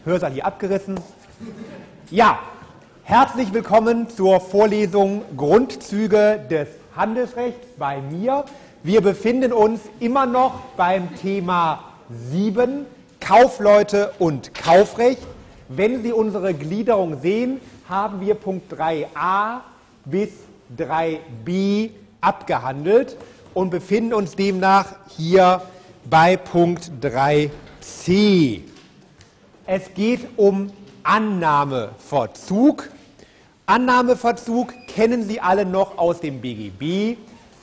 Hörsaal hier abgerissen. Ja, herzlich willkommen zur Vorlesung Grundzüge des Handelsrechts bei mir. Wir befinden uns immer noch beim Thema 7, Kaufleute und Kaufrecht. Wenn Sie unsere Gliederung sehen, haben wir Punkt 3a bis 3b abgehandelt und befinden uns demnach hier bei Punkt 3c. Es geht um Annahmeverzug. Annahmeverzug kennen Sie alle noch aus dem BGB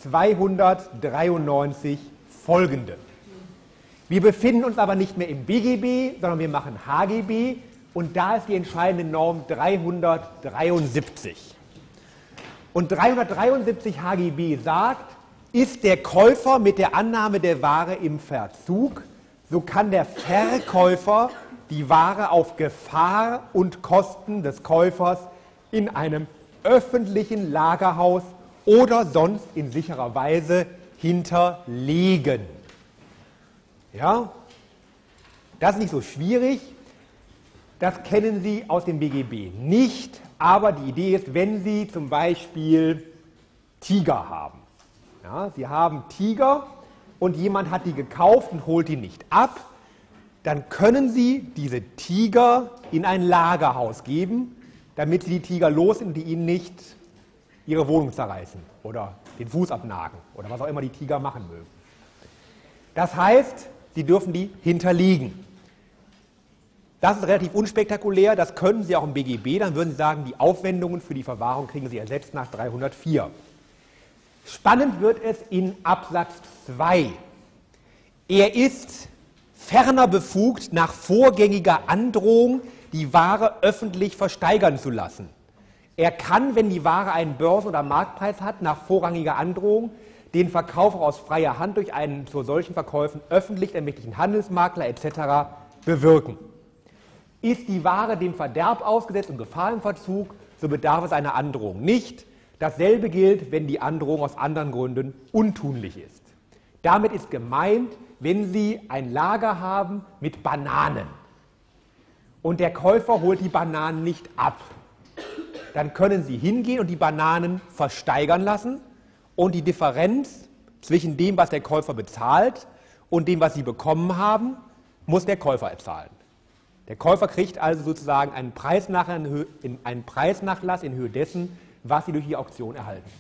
293 folgende. Wir befinden uns aber nicht mehr im BGB, sondern wir machen HGB und da ist die entscheidende Norm 373. Und 373 HGB sagt, ist der Käufer mit der Annahme der Ware im Verzug, so kann der Verkäufer die Ware auf Gefahr und Kosten des Käufers in einem öffentlichen Lagerhaus oder sonst in sicherer Weise hinterlegen. Ja, das ist nicht so schwierig, das kennen Sie aus dem BGB nicht, aber die Idee ist, wenn Sie zum Beispiel Tiger haben. Ja, Sie haben Tiger und jemand hat die gekauft und holt die nicht ab, dann können Sie diese Tiger in ein Lagerhaus geben, damit Sie die Tiger los sind und die Ihnen nicht Ihre Wohnung zerreißen oder den Fuß abnagen oder was auch immer die Tiger machen mögen. Das heißt, Sie dürfen die hinterlegen. Das ist relativ unspektakulär, das können Sie auch im BGB, dann würden Sie sagen, die Aufwendungen für die Verwahrung kriegen Sie ersetzt nach 304. Spannend wird es in Absatz 2. Er ist ferner befugt, nach vorgängiger Androhung die Ware öffentlich versteigern zu lassen. Er kann, wenn die Ware einen Börsen- oder Marktpreis hat, nach vorrangiger Androhung den Verkauf auch aus freier Hand durch einen zu solchen Verkäufen öffentlich ermächtigten Handelsmakler etc. bewirken. Ist die Ware dem Verderb ausgesetzt und Gefahr im Verzug, so bedarf es einer Androhung nicht. Dasselbe gilt, wenn die Androhung aus anderen Gründen untunlich ist. Damit ist gemeint, wenn Sie ein Lager haben mit Bananen und der Käufer holt die Bananen nicht ab, dann können Sie hingehen und die Bananen versteigern lassen und die Differenz zwischen dem, was der Käufer bezahlt und dem, was Sie bekommen haben, muss der Käufer zahlen. Der Käufer kriegt also sozusagen einen Preisnachlass in Höhe dessen, was Sie durch die Auktion erhalten.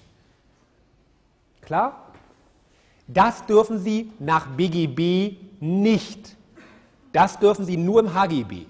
Klar? Das dürfen Sie nach BGB nicht. Das dürfen Sie nur im HGB.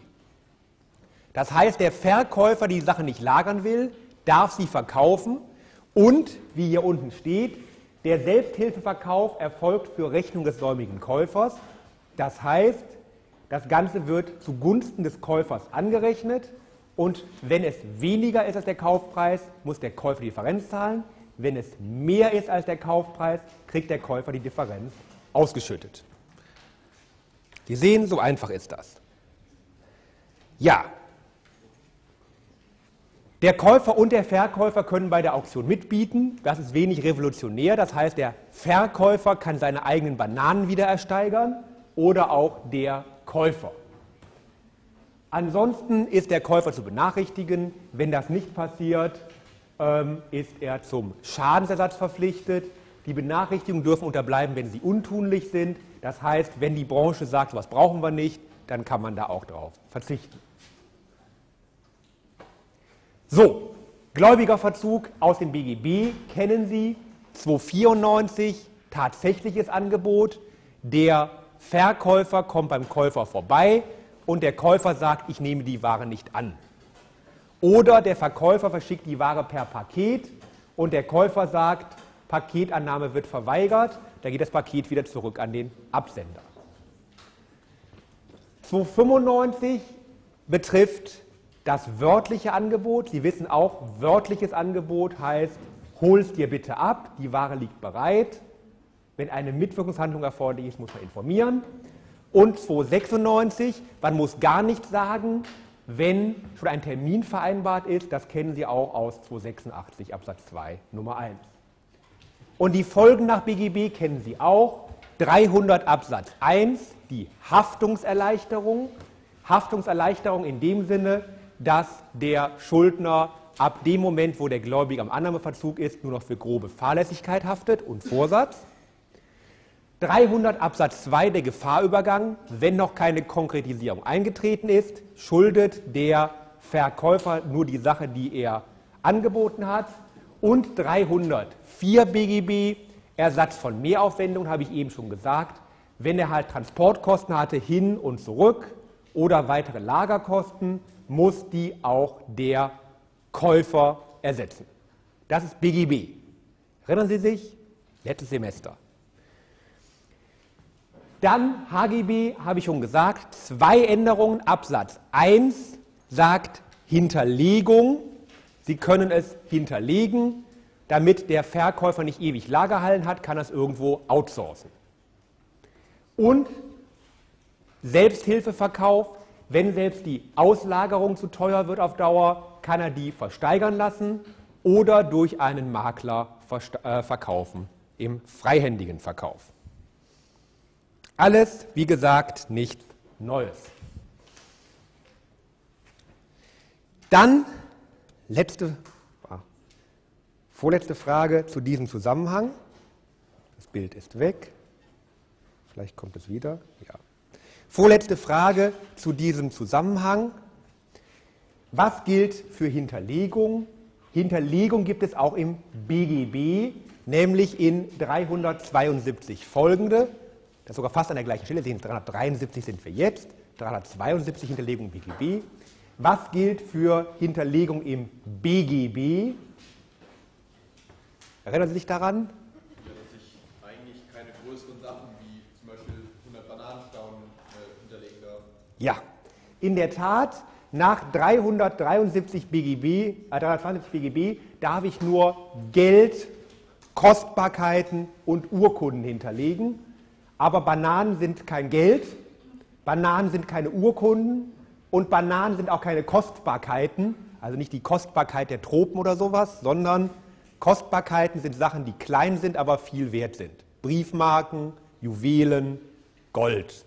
Das heißt, der Verkäufer, der die Sache nicht lagern will, darf sie verkaufen und, wie hier unten steht, der Selbsthilfeverkauf erfolgt für Rechnung des säumigen Käufers. Das heißt, das Ganze wird zugunsten des Käufers angerechnet und wenn es weniger ist als der Kaufpreis, muss der Käufer die Differenz zahlen. Wenn es mehr ist als der Kaufpreis, kriegt der Käufer die Differenz ausgeschüttet. Sie sehen, so einfach ist das. Ja, der Käufer und der Verkäufer können bei der Auktion mitbieten. Das ist wenig revolutionär. Das heißt, der Verkäufer kann seine eigenen Bananen wieder ersteigern oder auch der Käufer. Ansonsten ist der Käufer zu benachrichtigen. Wenn das nicht passiert, ist er zum Schadensersatz verpflichtet. Die Benachrichtigungen dürfen unterbleiben, wenn sie untunlich sind. Das heißt, wenn die Branche sagt, was brauchen wir nicht, dann kann man da auch darauf verzichten. So, Gläubigerverzug aus dem BGB kennen Sie, 294, tatsächliches Angebot. Der Verkäufer kommt beim Käufer vorbei und der Käufer sagt, ich nehme die Ware nicht an. Oder der Verkäufer verschickt die Ware per Paket und der Käufer sagt, Paketannahme wird verweigert, da geht das Paket wieder zurück an den Absender. 295 betrifft das wörtliche Angebot. Sie wissen auch, wörtliches Angebot heißt, hol es dir bitte ab, die Ware liegt bereit. Wenn eine Mitwirkungshandlung erforderlich ist, muss man informieren. Und 296, man muss gar nichts sagen, wenn schon ein Termin vereinbart ist. Das kennen Sie auch aus 286 Absatz 2 Nummer 1. Und die Folgen nach BGB kennen Sie auch. 300 Absatz 1, die Haftungserleichterung. Haftungserleichterung in dem Sinne, dass der Schuldner ab dem Moment, wo der Gläubiger am Annahmeverzug ist, nur noch für grobe Fahrlässigkeit haftet und Vorsatz. 300 Absatz 2 der Gefahrübergang, wenn noch keine Konkretisierung eingetreten ist, schuldet der Verkäufer nur die Sache, die er angeboten hat. Und 304 BGB, Ersatz von Mehraufwendungen, habe ich eben schon gesagt, wenn er halt Transportkosten hatte, hin und zurück oder weitere Lagerkosten, muss die auch der Käufer ersetzen. Das ist BGB. Erinnern Sie sich? Letztes Semester. Dann HGB, habe ich schon gesagt, 2 Änderungen. Absatz 1 sagt Hinterlegung. Sie können es hinterlegen, damit der Verkäufer nicht ewig Lagerhallen hat, kann er es irgendwo outsourcen. Und Selbsthilfeverkauf, wenn selbst die Auslagerung zu teuer wird auf Dauer, kann er die versteigern lassen oder durch einen Makler verkaufen, im freihändigen Verkauf. Alles, wie gesagt, nichts Neues. Dann vorletzte Frage zu diesem Zusammenhang. Das Bild ist weg. Vielleicht kommt es wieder. Ja. Vorletzte Frage zu diesem Zusammenhang. Was gilt für Hinterlegung? Hinterlegung gibt es auch im BGB, nämlich in 372 folgende. Das ist sogar fast an der gleichen Stelle. Sehen Sie, 373 sind wir jetzt, 372 Hinterlegung im BGB. Was gilt für Hinterlegung im BGB? Erinnern Sie sich daran? Ja, dass ich eigentlich keine größeren Sachen wie zum Beispiel 100 Bananenstauden hinterlegen darf. Ja, in der Tat, nach 372 BGB darf ich nur Geld, Kostbarkeiten und Urkunden hinterlegen. Aber Bananen sind kein Geld, Bananen sind keine Urkunden und Bananen sind auch keine Kostbarkeiten, also nicht die Kostbarkeit der Tropen oder sowas, sondern Kostbarkeiten sind Sachen, die klein sind, aber viel wert sind. Briefmarken, Juwelen, Gold.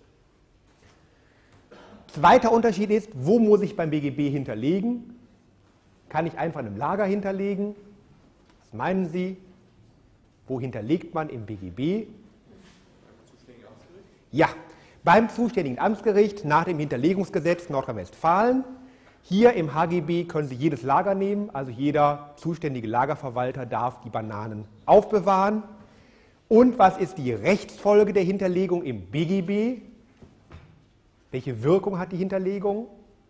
Zweiter Unterschied ist, wo muss ich beim BGB hinterlegen? Kann ich einfach in einem Lager hinterlegen? Was meinen Sie? Wo hinterlegt man im BGB? Ja, beim zuständigen Amtsgericht nach dem Hinterlegungsgesetz Nordrhein-Westfalen. Hier im HGB können Sie jedes Lager nehmen, also jeder zuständige Lagerverwalter darf die Bananen aufbewahren. Und was ist die Rechtsfolge der Hinterlegung im BGB? Welche Wirkung hat die Hinterlegung?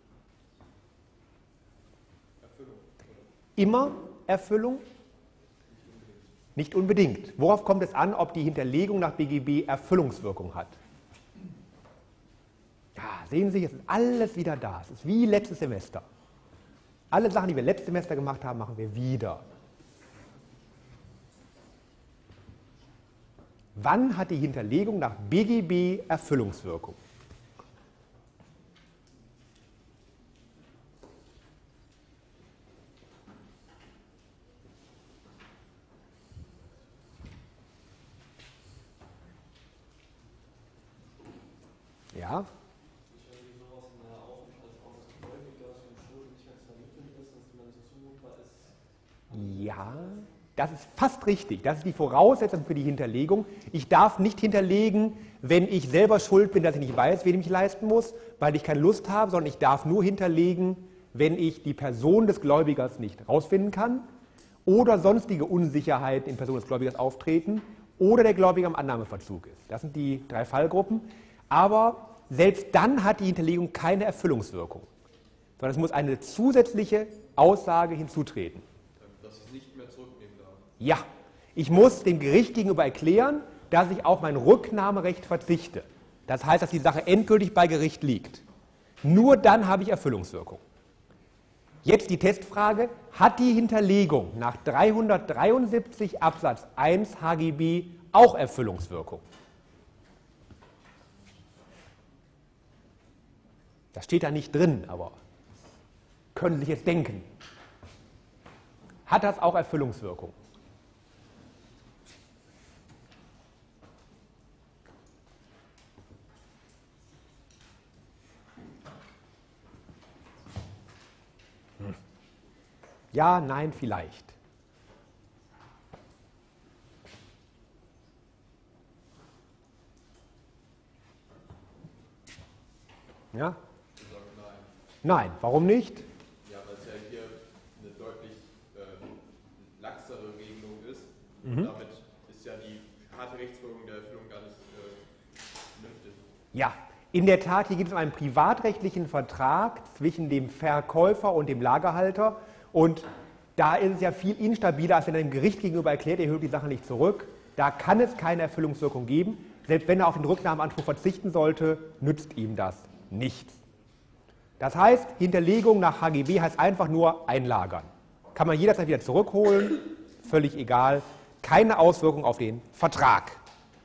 Erfüllung. Immer Erfüllung? Nicht unbedingt. Worauf kommt es an, ob die Hinterlegung nach BGB Erfüllungswirkung hat? Ja, sehen Sie, es ist alles wieder da. Es ist wie letztes Semester. Alle Sachen, die wir letztes Semester gemacht haben, machen wir wieder. Wann hat die Hinterlegung nach BGB Erfüllungswirkung? Ja? Ja, das ist fast richtig. Das ist die Voraussetzung für die Hinterlegung. Ich darf nicht hinterlegen, wenn ich selber schuld bin, dass ich nicht weiß, wen ich mich leisten muss, weil ich keine Lust habe, sondern ich darf nur hinterlegen, wenn ich die Person des Gläubigers nicht herausfinden kann oder sonstige Unsicherheiten in Person des Gläubigers auftreten oder der Gläubiger im Annahmeverzug ist. Das sind die 3 Fallgruppen. Aber selbst dann hat die Hinterlegung keine Erfüllungswirkung, sondern es muss eine zusätzliche Aussage hinzutreten. Dass ich es nicht mehr zurücknehmen darf. Ja, ich muss dem Gericht gegenüber erklären, dass ich auf mein Rücknahmerecht verzichte. Das heißt, dass die Sache endgültig bei Gericht liegt. Nur dann habe ich Erfüllungswirkung. Jetzt die Testfrage, hat die Hinterlegung nach 373 Absatz 1 HGB auch Erfüllungswirkung? Das steht da nicht drin, aber können Sie sich jetzt denken. Hat das auch Erfüllungswirkung? Ja, nein, vielleicht. Ja? Ich sage nein. Nein, warum nicht? Ja, weil es ja hier eine deutlich laxere Regelung ist. Damit ist ja die harte Rechtsfolgung der Erfüllung gar nicht vernünftig. Ja, in der Tat, hier gibt es einen privatrechtlichen Vertrag zwischen dem Verkäufer und dem Lagerhalter und da ist es ja viel instabiler, als wenn er dem Gericht gegenüber erklärt, er hört die Sache nicht zurück. Da kann es keine Erfüllungswirkung geben. Selbst wenn er auf den Rücknahmeanspruch verzichten sollte, nützt ihm das nichts. Das heißt, Hinterlegung nach HGB heißt einfach nur einlagern. Kann man jederzeit wieder zurückholen, völlig egal, keine Auswirkung auf den Vertrag.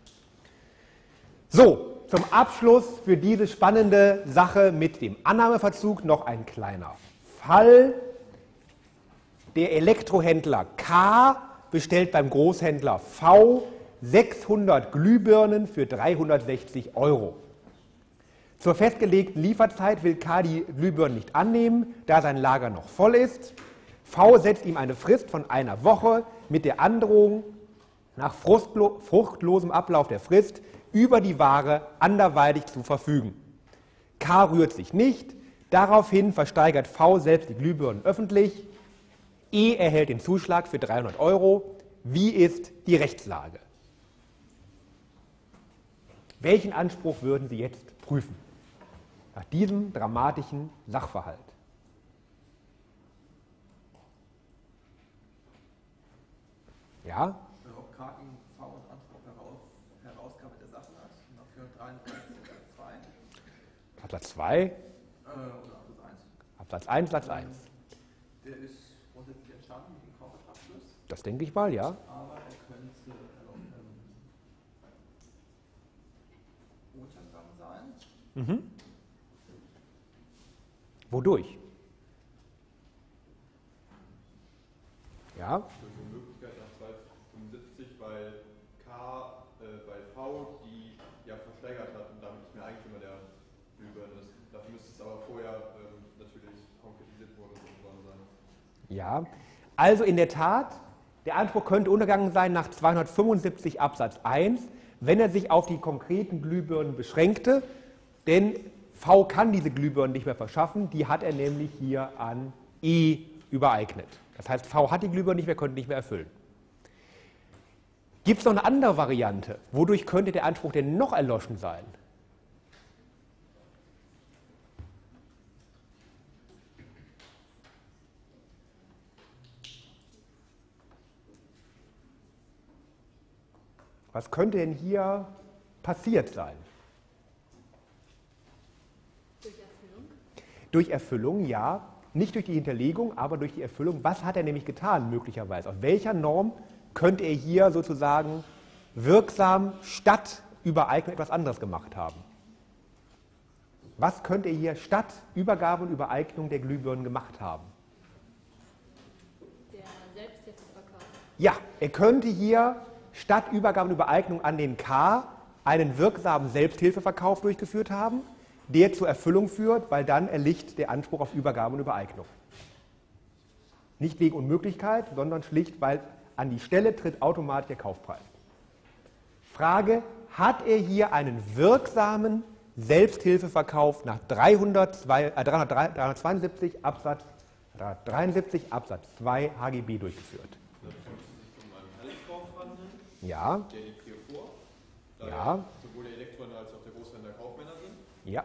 So, zum Abschluss für diese spannende Sache mit dem Annahmeverzug noch ein kleiner Fall. Der Elektrohändler K bestellt beim Großhändler V 600 Glühbirnen für 360 €. Zur festgelegten Lieferzeit will K die Glühbirnen nicht annehmen, da sein Lager noch voll ist. V setzt ihm eine Frist von einer Woche mit der Androhung, nach fruchtlosem Ablauf der Frist über die Ware anderweitig zu verfügen. K rührt sich nicht, daraufhin versteigert V selbst die Glühbirnen öffentlich. E erhält den Zuschlag für 300 €. Wie ist die Rechtslage? Welchen Anspruch würden Sie jetzt prüfen? Nach diesem dramatischen Sachverhalt. Ja? Ob K gegen V und Anspruch Herausgabe der Sachen hat, nach 433 Absatz 2. Absatz 2? Oder Absatz 1. Absatz 1, Satz 1. Der ist grundsätzlich entstanden mit dem Kaufvertragsschluss, Das denke ich mal, ja. aber er könnte untergegangen sein. Wodurch? Ja? Durch die Möglichkeit nach 275, weil V die ja versteigert hat und damit nicht mehr Eigentümer der Glühbirne ist. Dafür müsste es aber vorher natürlich konkretisiert worden sein. Ja. Also in der Tat, der Anspruch könnte untergegangen sein nach 275 Absatz 1, wenn er sich auf die konkreten Glühbirnen beschränkte, denn V kann diese Glühbirnen nicht mehr verschaffen, die hat er nämlich hier an E übereignet. Das heißt, V hat die Glühbirnen nicht mehr, konnte nicht mehr erfüllen. Gibt es noch eine andere Variante? Wodurch könnte der Anspruch denn noch erloschen sein? Was könnte denn hier passiert sein? Durch Erfüllung? Durch Erfüllung, ja. Nicht durch die Hinterlegung, aber durch die Erfüllung. Was hat er nämlich getan, möglicherweise? Aus welcher Norm könnte er hier sozusagen wirksam statt Übereignung etwas anderes gemacht haben? Was könnte er hier statt Übergabe und Übereignung der Glühbirnen gemacht haben? Der Selbsthilfeverkauf. Ja, er könnte hier statt Übergabe und Übereignung an den K einen wirksamen Selbsthilfeverkauf durchgeführt haben, der zur Erfüllung führt, weil dann erlicht der Anspruch auf Übergabe und Übereignung. Nicht wegen Unmöglichkeit, sondern schlicht, weil an die Stelle tritt automatisch der Kaufpreis. Frage, hat er hier einen wirksamen Selbsthilfeverkauf nach 372 Absatz 2 HGB durchgeführt? Dafür müsste es sich um einen Handelskauf handeln. Ja. Der liegt hier vor. Da Ja. sowohl der Elektrohändler als auch der Großhändler Kaufmänner sind. Ja.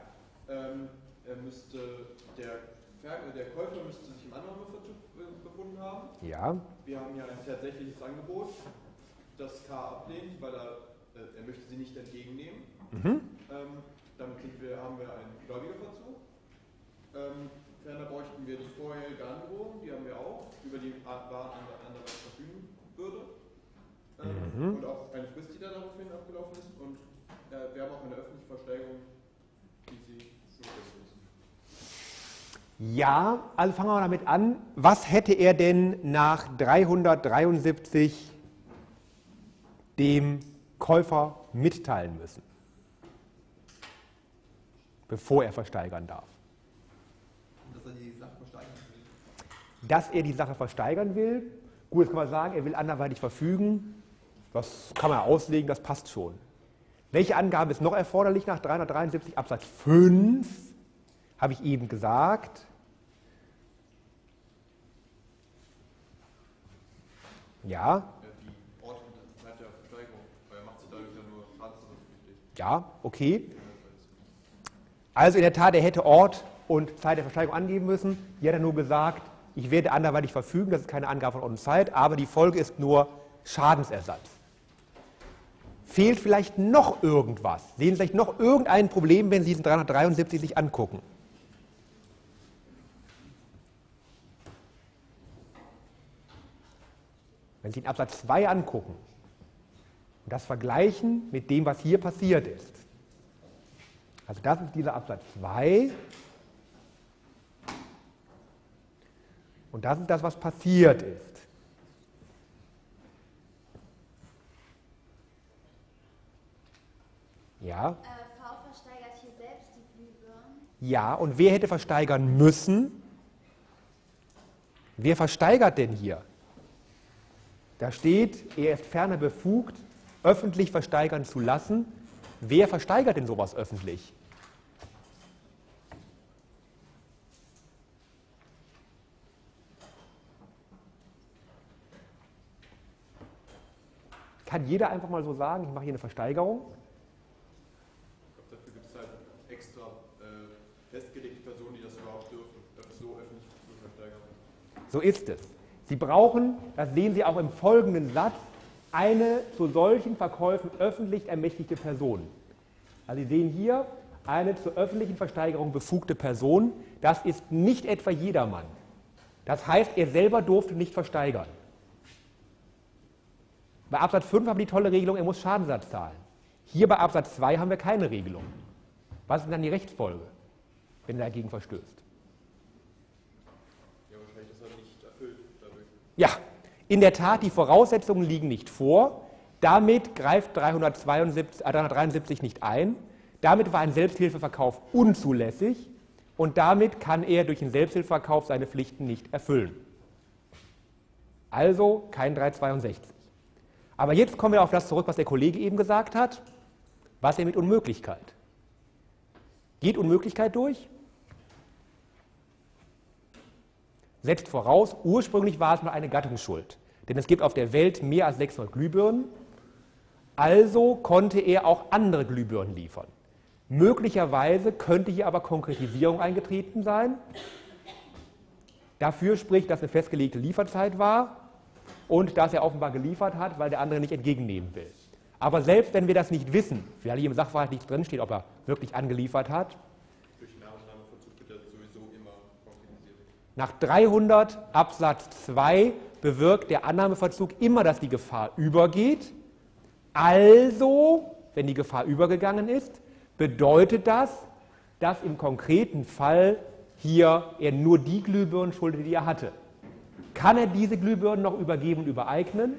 Der Käufer müsste sich im Annahmeverzug befunden haben. Ja. Wir haben hier ein tatsächliches Angebot, das K ablehnt, weil er möchte sie nicht entgegennehmen. Damit haben wir einen Gläubigerverzug. Ferner bräuchten wir die vorherige Androhung, die haben wir auch, über die Waren anderweitig verfügen würde. Und auch eine Frist, die da daraufhin abgelaufen ist. Und wir haben auch eine öffentliche Versteigerung, die Sie zulassen müssen. Ja, also fangen wir mal damit an. Was hätte er denn nach 373 dem Käufer mitteilen müssen, bevor er versteigern darf? Dass er die Sache versteigern will. dass er die Sache versteigern will. Gut, jetzt kann man sagen, er will anderweitig verfügen. Das kann man auslegen, das passt schon. Welche Angabe ist noch erforderlich nach 373 Absatz 5? Habe ich eben gesagt. Ja. Die Ort und Zeit der Versteigerung, weil er macht sie dadurch ja nur schadensersatzpflichtig. Ja, okay. Also in der Tat, er hätte Ort und Zeit der Versteigerung angeben müssen. Hier hat er nur gesagt, ich werde anderweitig verfügen, das ist keine Angabe von Ort und Zeit, aber die Folge ist nur Schadensersatz. Fehlt vielleicht noch irgendwas? Sehen Sie vielleicht noch irgendein Problem, wenn Sie diesen 373 sich angucken? Wenn Sie den Absatz 2 angucken und das vergleichen mit dem, was hier passiert ist. Also das ist dieser Absatz 2 und das ist das, was passiert ist. Ja. V versteigert hier selbst die Glühbirnen. Ja, und wer hätte versteigern müssen? Wer versteigert denn hier? Da steht, er ist ferner befugt, öffentlich versteigern zu lassen. Wer versteigert denn sowas öffentlich? Kann jeder einfach mal so sagen, ich mache hier eine Versteigerung? Ich glaube, dafür gibt es halt extra festgelegte Personen, die das überhaupt dürfen, das so öffentlich zu versteigern. So ist es. Sie brauchen, das sehen Sie auch im folgenden Satz, eine zu solchen Verkäufen öffentlich ermächtigte Person. Also Sie sehen hier eine zur öffentlichen Versteigerung befugte Person. Das ist nicht etwa jedermann. Das heißt, er selber durfte nicht versteigern. Bei Absatz 5 haben wir die tolle Regelung, er muss Schadensersatz zahlen. Hier bei Absatz 2 haben wir keine Regelung. Was ist denn dann die Rechtsfolge, wenn er dagegen verstößt? Ja, wahrscheinlich ist er nicht erfüllt dadurch. Ja, in der Tat, die Voraussetzungen liegen nicht vor. Damit greift 373 nicht ein. Damit war ein Selbsthilfeverkauf unzulässig und damit kann er durch den Selbsthilfeverkauf seine Pflichten nicht erfüllen. Also kein 362. Aber jetzt kommen wir auf das zurück, was der Kollege eben gesagt hat. Was er mit Unmöglichkeit? Geht Unmöglichkeit durch? Setzt voraus, ursprünglich war es mal eine Gattungsschuld. Denn es gibt auf der Welt mehr als 600 Glühbirnen. Also konnte er auch andere Glühbirnen liefern. Möglicherweise könnte hier aber Konkretisierung eingetreten sein. Dafür spricht, dass eine festgelegte Lieferzeit war und dass er offenbar geliefert hat, weil der andere nicht entgegennehmen will. Aber selbst wenn wir das nicht wissen, weil hier im Sachverhalt nichts drinsteht, ob er wirklich angeliefert hat, Durch Nachnahmeverzug wird er sowieso immer konkretisiert. nach 300 Absatz 2 bewirkt der Annahmeverzug immer, dass die Gefahr übergeht. Also, wenn die Gefahr übergegangen ist, bedeutet das, dass im konkreten Fall hier er nur die Glühbirnen schuldet, die er hatte. Kann er diese Glühbirnen noch übergeben und übereignen?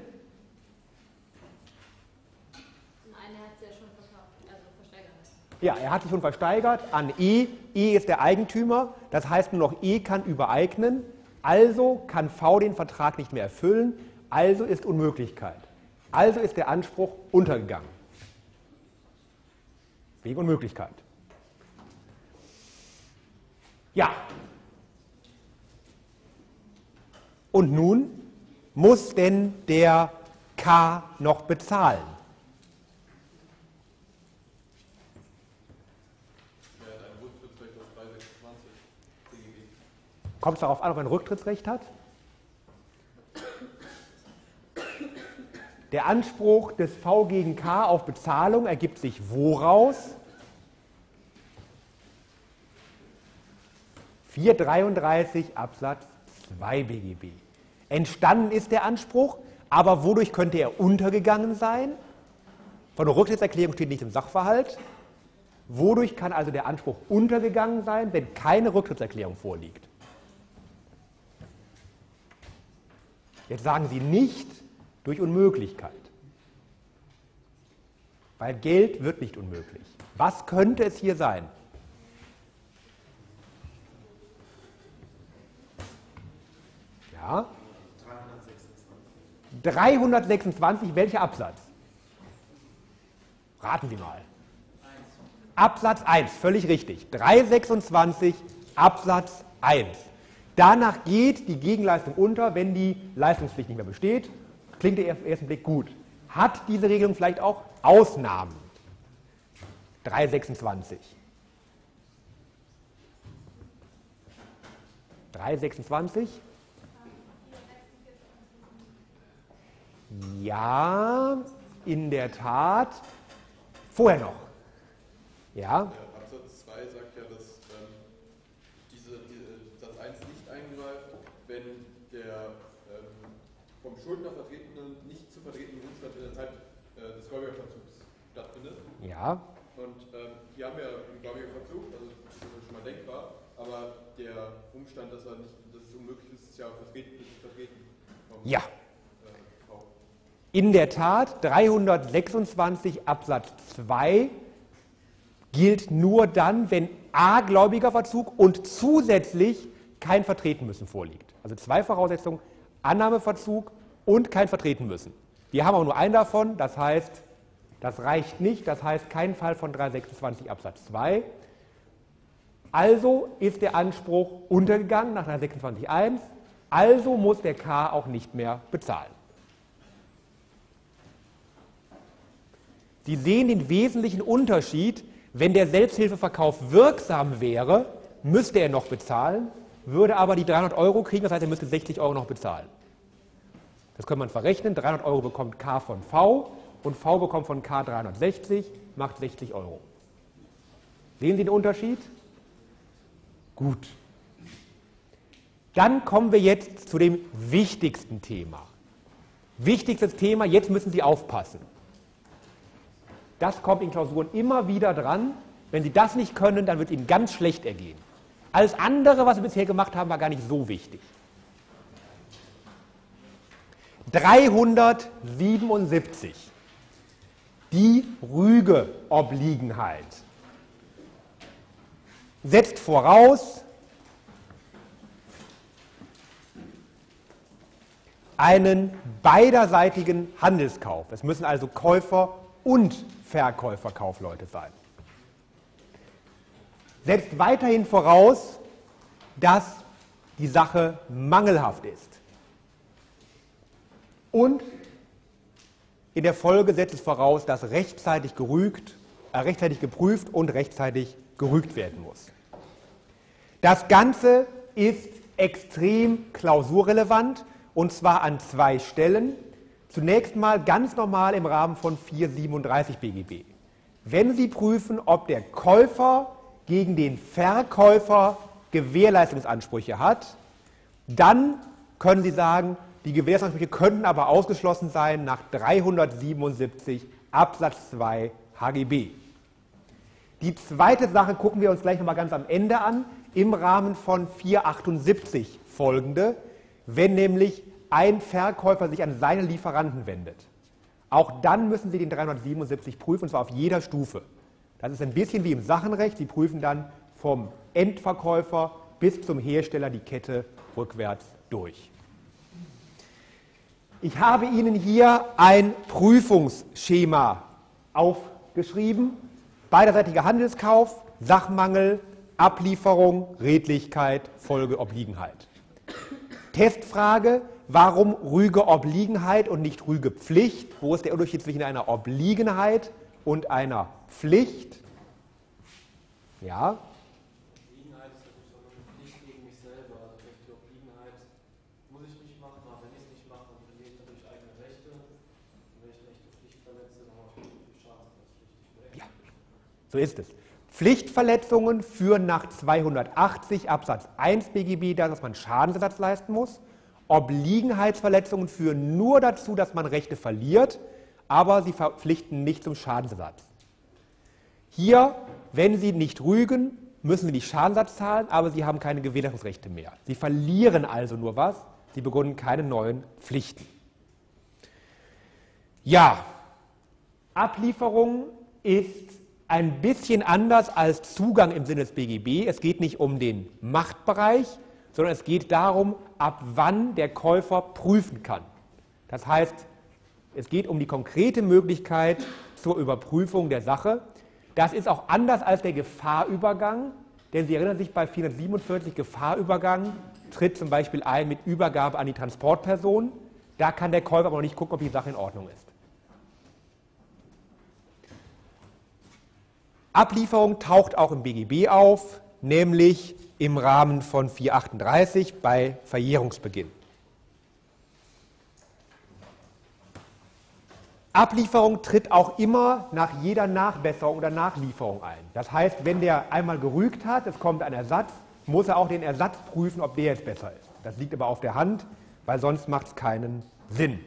Nein, er hat sie ja schon verkauft, also versteigern lassen. Ja, er hat sie schon versteigert an E. E ist der Eigentümer, das heißt nur noch E kann übereignen. Also kann V den Vertrag nicht mehr erfüllen, also ist Unmöglichkeit. Also ist der Anspruch untergegangen. Wegen Unmöglichkeit. Ja. Und nun muss denn der K noch bezahlen? Er hat ein Rücktrittsrecht auf 326 CGB. Kommt es darauf an, ob er ein Rücktrittsrecht hat? Der Anspruch des V gegen K auf Bezahlung ergibt sich woraus? 433 Absatz 2 BGB. Entstanden ist der Anspruch, aber wodurch könnte er untergegangen sein? Von der Rücktrittserklärung steht nicht im Sachverhalt. Wodurch kann also der Anspruch untergegangen sein, wenn keine Rücktrittserklärung vorliegt? Jetzt sagen Sie nicht durch Unmöglichkeit, weil Geld wird nicht unmöglich. Was könnte es hier sein? Ja. 326, welcher Absatz? Raten Sie mal. Absatz 1, völlig richtig. 326 Absatz 1. Danach geht die Gegenleistung unter, wenn die Leistungspflicht nicht mehr besteht. Klingt auf den ersten Blick gut. Hat diese Regelung vielleicht auch Ausnahmen? 326. 326. Ja, in der Tat. Vorher noch. Ja. Der Absatz 2 sagt ja, dass Satz 1 nicht eingreift, wenn der vom Schuldner vertretene, nicht zu vertretene Gegenstand in der Zeit des Gläubigerverzugs stattfindet. Ja. Und hier haben wir einen Gläubigerverzug, also das ist schon mal denkbar, aber der Umstand, dass es unmöglich ist, ist ja vertreten. Ja. In der Tat, 326 Absatz 2 gilt nur dann, wenn a. Gläubigerverzug und zusätzlich kein Vertretenmüssen vorliegt. Also zwei Voraussetzungen, Annahmeverzug und kein Vertretenmüssen. Wir haben auch nur einen davon, das heißt, das reicht nicht, das heißt kein Fall von 326 Absatz 2. Also ist der Anspruch untergegangen nach 326.1, also muss der K auch nicht mehr bezahlen. Sie sehen den wesentlichen Unterschied. Wenn der Selbsthilfeverkauf wirksam wäre, müsste er noch bezahlen, würde aber die 300 € kriegen, das heißt, er müsste 60 € noch bezahlen. Das kann man verrechnen. 300 € bekommt K von V und V bekommt von K 360, macht 60 €. Sehen Sie den Unterschied? Gut. Dann kommen wir jetzt zu dem wichtigsten Thema. Wichtigstes Thema, jetzt müssen Sie aufpassen. Das kommt in Klausuren immer wieder dran. Wenn Sie das nicht können, dann wird es Ihnen ganz schlecht ergehen. Alles andere, was wir bisher gemacht haben, war gar nicht so wichtig. 377. Die Rügeobliegenheit setzt voraus einen beiderseitigen Handelskauf. Es müssen also Käufer und Verkäufer-Kaufleute sein. Setzt weiterhin voraus, dass die Sache mangelhaft ist. Und in der Folge setzt es voraus, dass rechtzeitig geprüft und rechtzeitig gerügt werden muss. Das Ganze ist extrem klausurrelevant und zwar an zwei Stellen. Zunächst mal ganz normal im Rahmen von 437 BGB. Wenn Sie prüfen, ob der Käufer gegen den Verkäufer Gewährleistungsansprüche hat, dann können Sie sagen, die Gewährleistungsansprüche könnten aber ausgeschlossen sein nach 377 Absatz 2 HGB. Die zweite Sache gucken wir uns gleich nochmal ganz am Ende an, im Rahmen von 478 folgende, wenn nämlich ein Verkäufer sich an seine Lieferanten wendet. Auch dann müssen Sie den 377 prüfen, und zwar auf jeder Stufe. Das ist ein bisschen wie im Sachenrecht. Sie prüfen dann vom Endverkäufer bis zum Hersteller die Kette rückwärts durch. Ich habe Ihnen hier ein Prüfungsschema aufgeschrieben. Beiderseitiger Handelskauf, Sachmangel, Ablieferung, Redlichkeit, Folgeobliegenheit. Testfrage: Warum Rügeobliegenheit und nicht Rügepflicht? Wo ist der Unterschied zwischen einer Obliegenheit und einer Pflicht? Ja? Obliegenheit ist natürlich so eine Pflicht gegen mich selber. Also die Obliegenheit muss ich nicht machen, aber wenn ich es nicht mache, dann verliere ich natürlich eigene Rechte. Und wenn ich eine echte Pflicht verletze, dann mache ich natürlich schadensersatzpflichtig. Ja, so ist es. Pflichtverletzungen führen nach 280 Absatz 1 BGB dazu, dass man Schadensersatz leisten muss. Obliegenheitsverletzungen führen nur dazu, dass man Rechte verliert, aber sie verpflichten nicht zum Schadensersatz. Hier, wenn Sie nicht rügen, müssen Sie nicht Schadensersatz zahlen, aber Sie haben keine Gewährleistungsrechte mehr. Sie verlieren also nur was, Sie begründen keine neuen Pflichten. Ja, Ablieferung ist ein bisschen anders als Zugang im Sinne des BGB. Es geht nicht um den Machtbereich, sondern es geht darum, ab wann der Käufer prüfen kann. Das heißt, es geht um die konkrete Möglichkeit zur Überprüfung der Sache. Das ist auch anders als der Gefahrübergang, denn Sie erinnern sich, bei 447 Gefahrübergang tritt zum Beispiel ein mit Übergabe an die Transportperson. Da kann der Käufer aber noch nicht gucken, ob die Sache in Ordnung ist. Ablieferung taucht auch im BGB auf, nämlich im Rahmen von 438 bei Verjährungsbeginn. Ablieferung tritt auch immer nach jeder Nachbesserung oder Nachlieferung ein. Das heißt, wenn der einmal gerügt hat, es kommt ein Ersatz, muss er auch den Ersatz prüfen, ob der jetzt besser ist. Das liegt aber auf der Hand, weil sonst macht es keinen Sinn.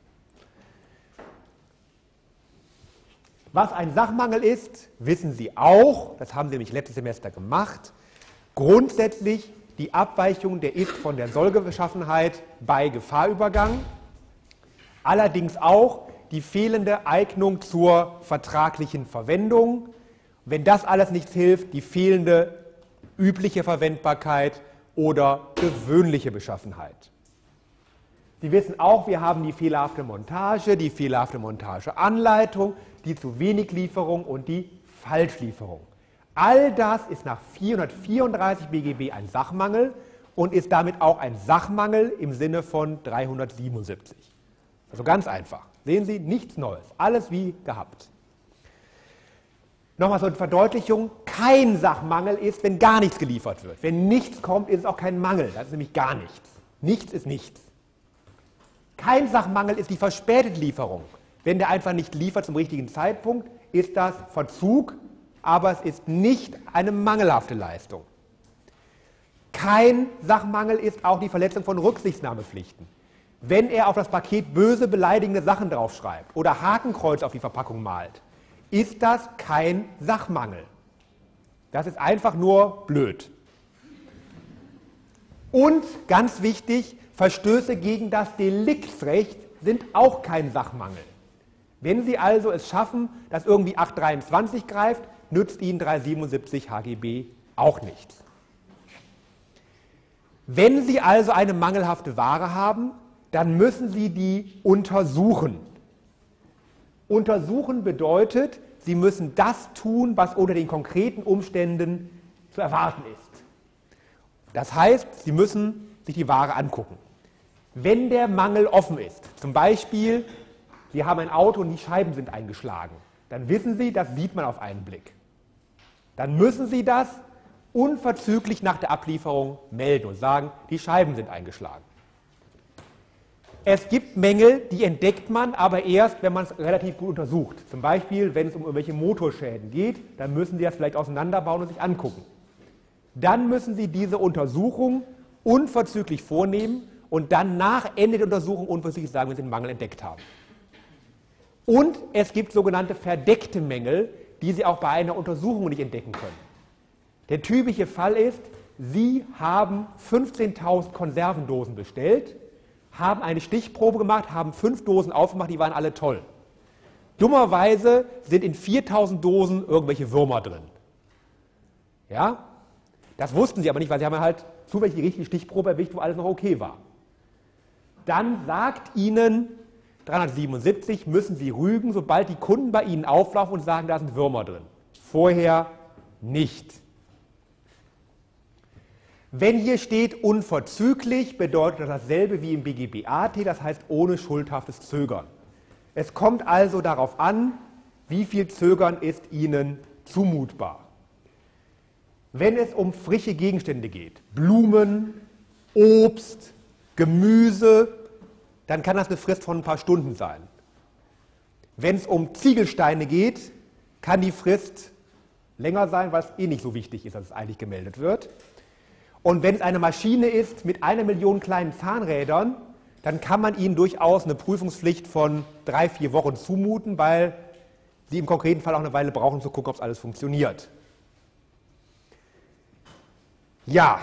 Was ein Sachmangel ist, wissen Sie auch, das haben Sie nämlich letztes Semester gemacht. Grundsätzlich die Abweichung der Ist- von der Soll-Beschaffenheit bei Gefahrübergang, allerdings auch die fehlende Eignung zur vertraglichen Verwendung. Wenn das alles nichts hilft, die fehlende übliche Verwendbarkeit oder gewöhnliche Beschaffenheit. Sie wissen auch, wir haben die fehlerhafte Montageanleitung, die zu wenig Lieferung und die Falschlieferung. All das ist nach 434 BGB ein Sachmangel und ist damit auch ein Sachmangel im Sinne von 377. Also ganz einfach. Sehen Sie, nichts Neues, alles wie gehabt. Nochmal so eine Verdeutlichung, kein Sachmangel ist, wenn gar nichts geliefert wird. Wenn nichts kommt, ist es auch kein Mangel, das ist nämlich gar nichts. Nichts ist nichts. Kein Sachmangel ist die verspätete Lieferung. Wenn der einfach nicht liefert zum richtigen Zeitpunkt, ist das Verzug, aber es ist nicht eine mangelhafte Leistung. Kein Sachmangel ist auch die Verletzung von Rücksichtnahmepflichten. Wenn er auf das Paket böse, beleidigende Sachen draufschreibt oder Hakenkreuz auf die Verpackung malt, ist das kein Sachmangel. Das ist einfach nur blöd. Und ganz wichtig, Verstöße gegen das Deliktsrecht sind auch kein Sachmangel. Wenn Sie also es schaffen, dass irgendwie 823 greift, nützt Ihnen 377 HGB auch nichts. Wenn Sie also eine mangelhafte Ware haben, dann müssen Sie die untersuchen. Untersuchen bedeutet, Sie müssen das tun, was unter den konkreten Umständen zu erwarten ist. Das heißt, Sie müssen sich die Ware angucken. Wenn der Mangel offen ist, zum Beispiel, Sie haben ein Auto und die Scheiben sind eingeschlagen, dann wissen Sie, das sieht man auf einen Blick. Dann müssen Sie das unverzüglich nach der Ablieferung melden und sagen, die Scheiben sind eingeschlagen. Es gibt Mängel, die entdeckt man aber erst, wenn man es relativ gut untersucht. Zum Beispiel, wenn es um irgendwelche Motorschäden geht, dann müssen Sie das vielleicht auseinanderbauen und sich angucken. Dann müssen Sie diese Untersuchung unverzüglich vornehmen und dann nach Ende der Untersuchung unverzüglich sagen, wenn Sie den Mangel entdeckt haben. Und es gibt sogenannte verdeckte Mängel, die Sie auch bei einer Untersuchung nicht entdecken können. Der typische Fall ist, Sie haben 15.000 Konservendosen bestellt, haben eine Stichprobe gemacht, haben 5 Dosen aufgemacht, die waren alle toll. Dummerweise sind in 4.000 Dosen irgendwelche Würmer drin. Ja? Das wussten Sie aber nicht, weil Sie haben halt zufällig die richtige Stichprobe erwischt, wo alles noch okay war. Dann sagt Ihnen 377, müssen Sie rügen, sobald die Kunden bei Ihnen auflaufen und sagen, da sind Würmer drin. Vorher nicht. Wenn hier steht unverzüglich, bedeutet das dasselbe wie im BGB-AT, das heißt ohne schuldhaftes Zögern. Es kommt also darauf an, wie viel Zögern ist Ihnen zumutbar. Wenn es um frische Gegenstände geht, Blumen, Obst, Gemüse, dann kann das eine Frist von ein paar Stunden sein. Wenn es um Ziegelsteine geht, kann die Frist länger sein, weil es eh nicht so wichtig ist, dass es eigentlich gemeldet wird. Und wenn es eine Maschine ist mit 1 Million kleinen Zahnrädern, dann kann man Ihnen durchaus eine Prüfungspflicht von 3-4 Wochen zumuten, weil Sie im konkreten Fall auch eine Weile brauchen, um zu gucken, ob es alles funktioniert. Ja,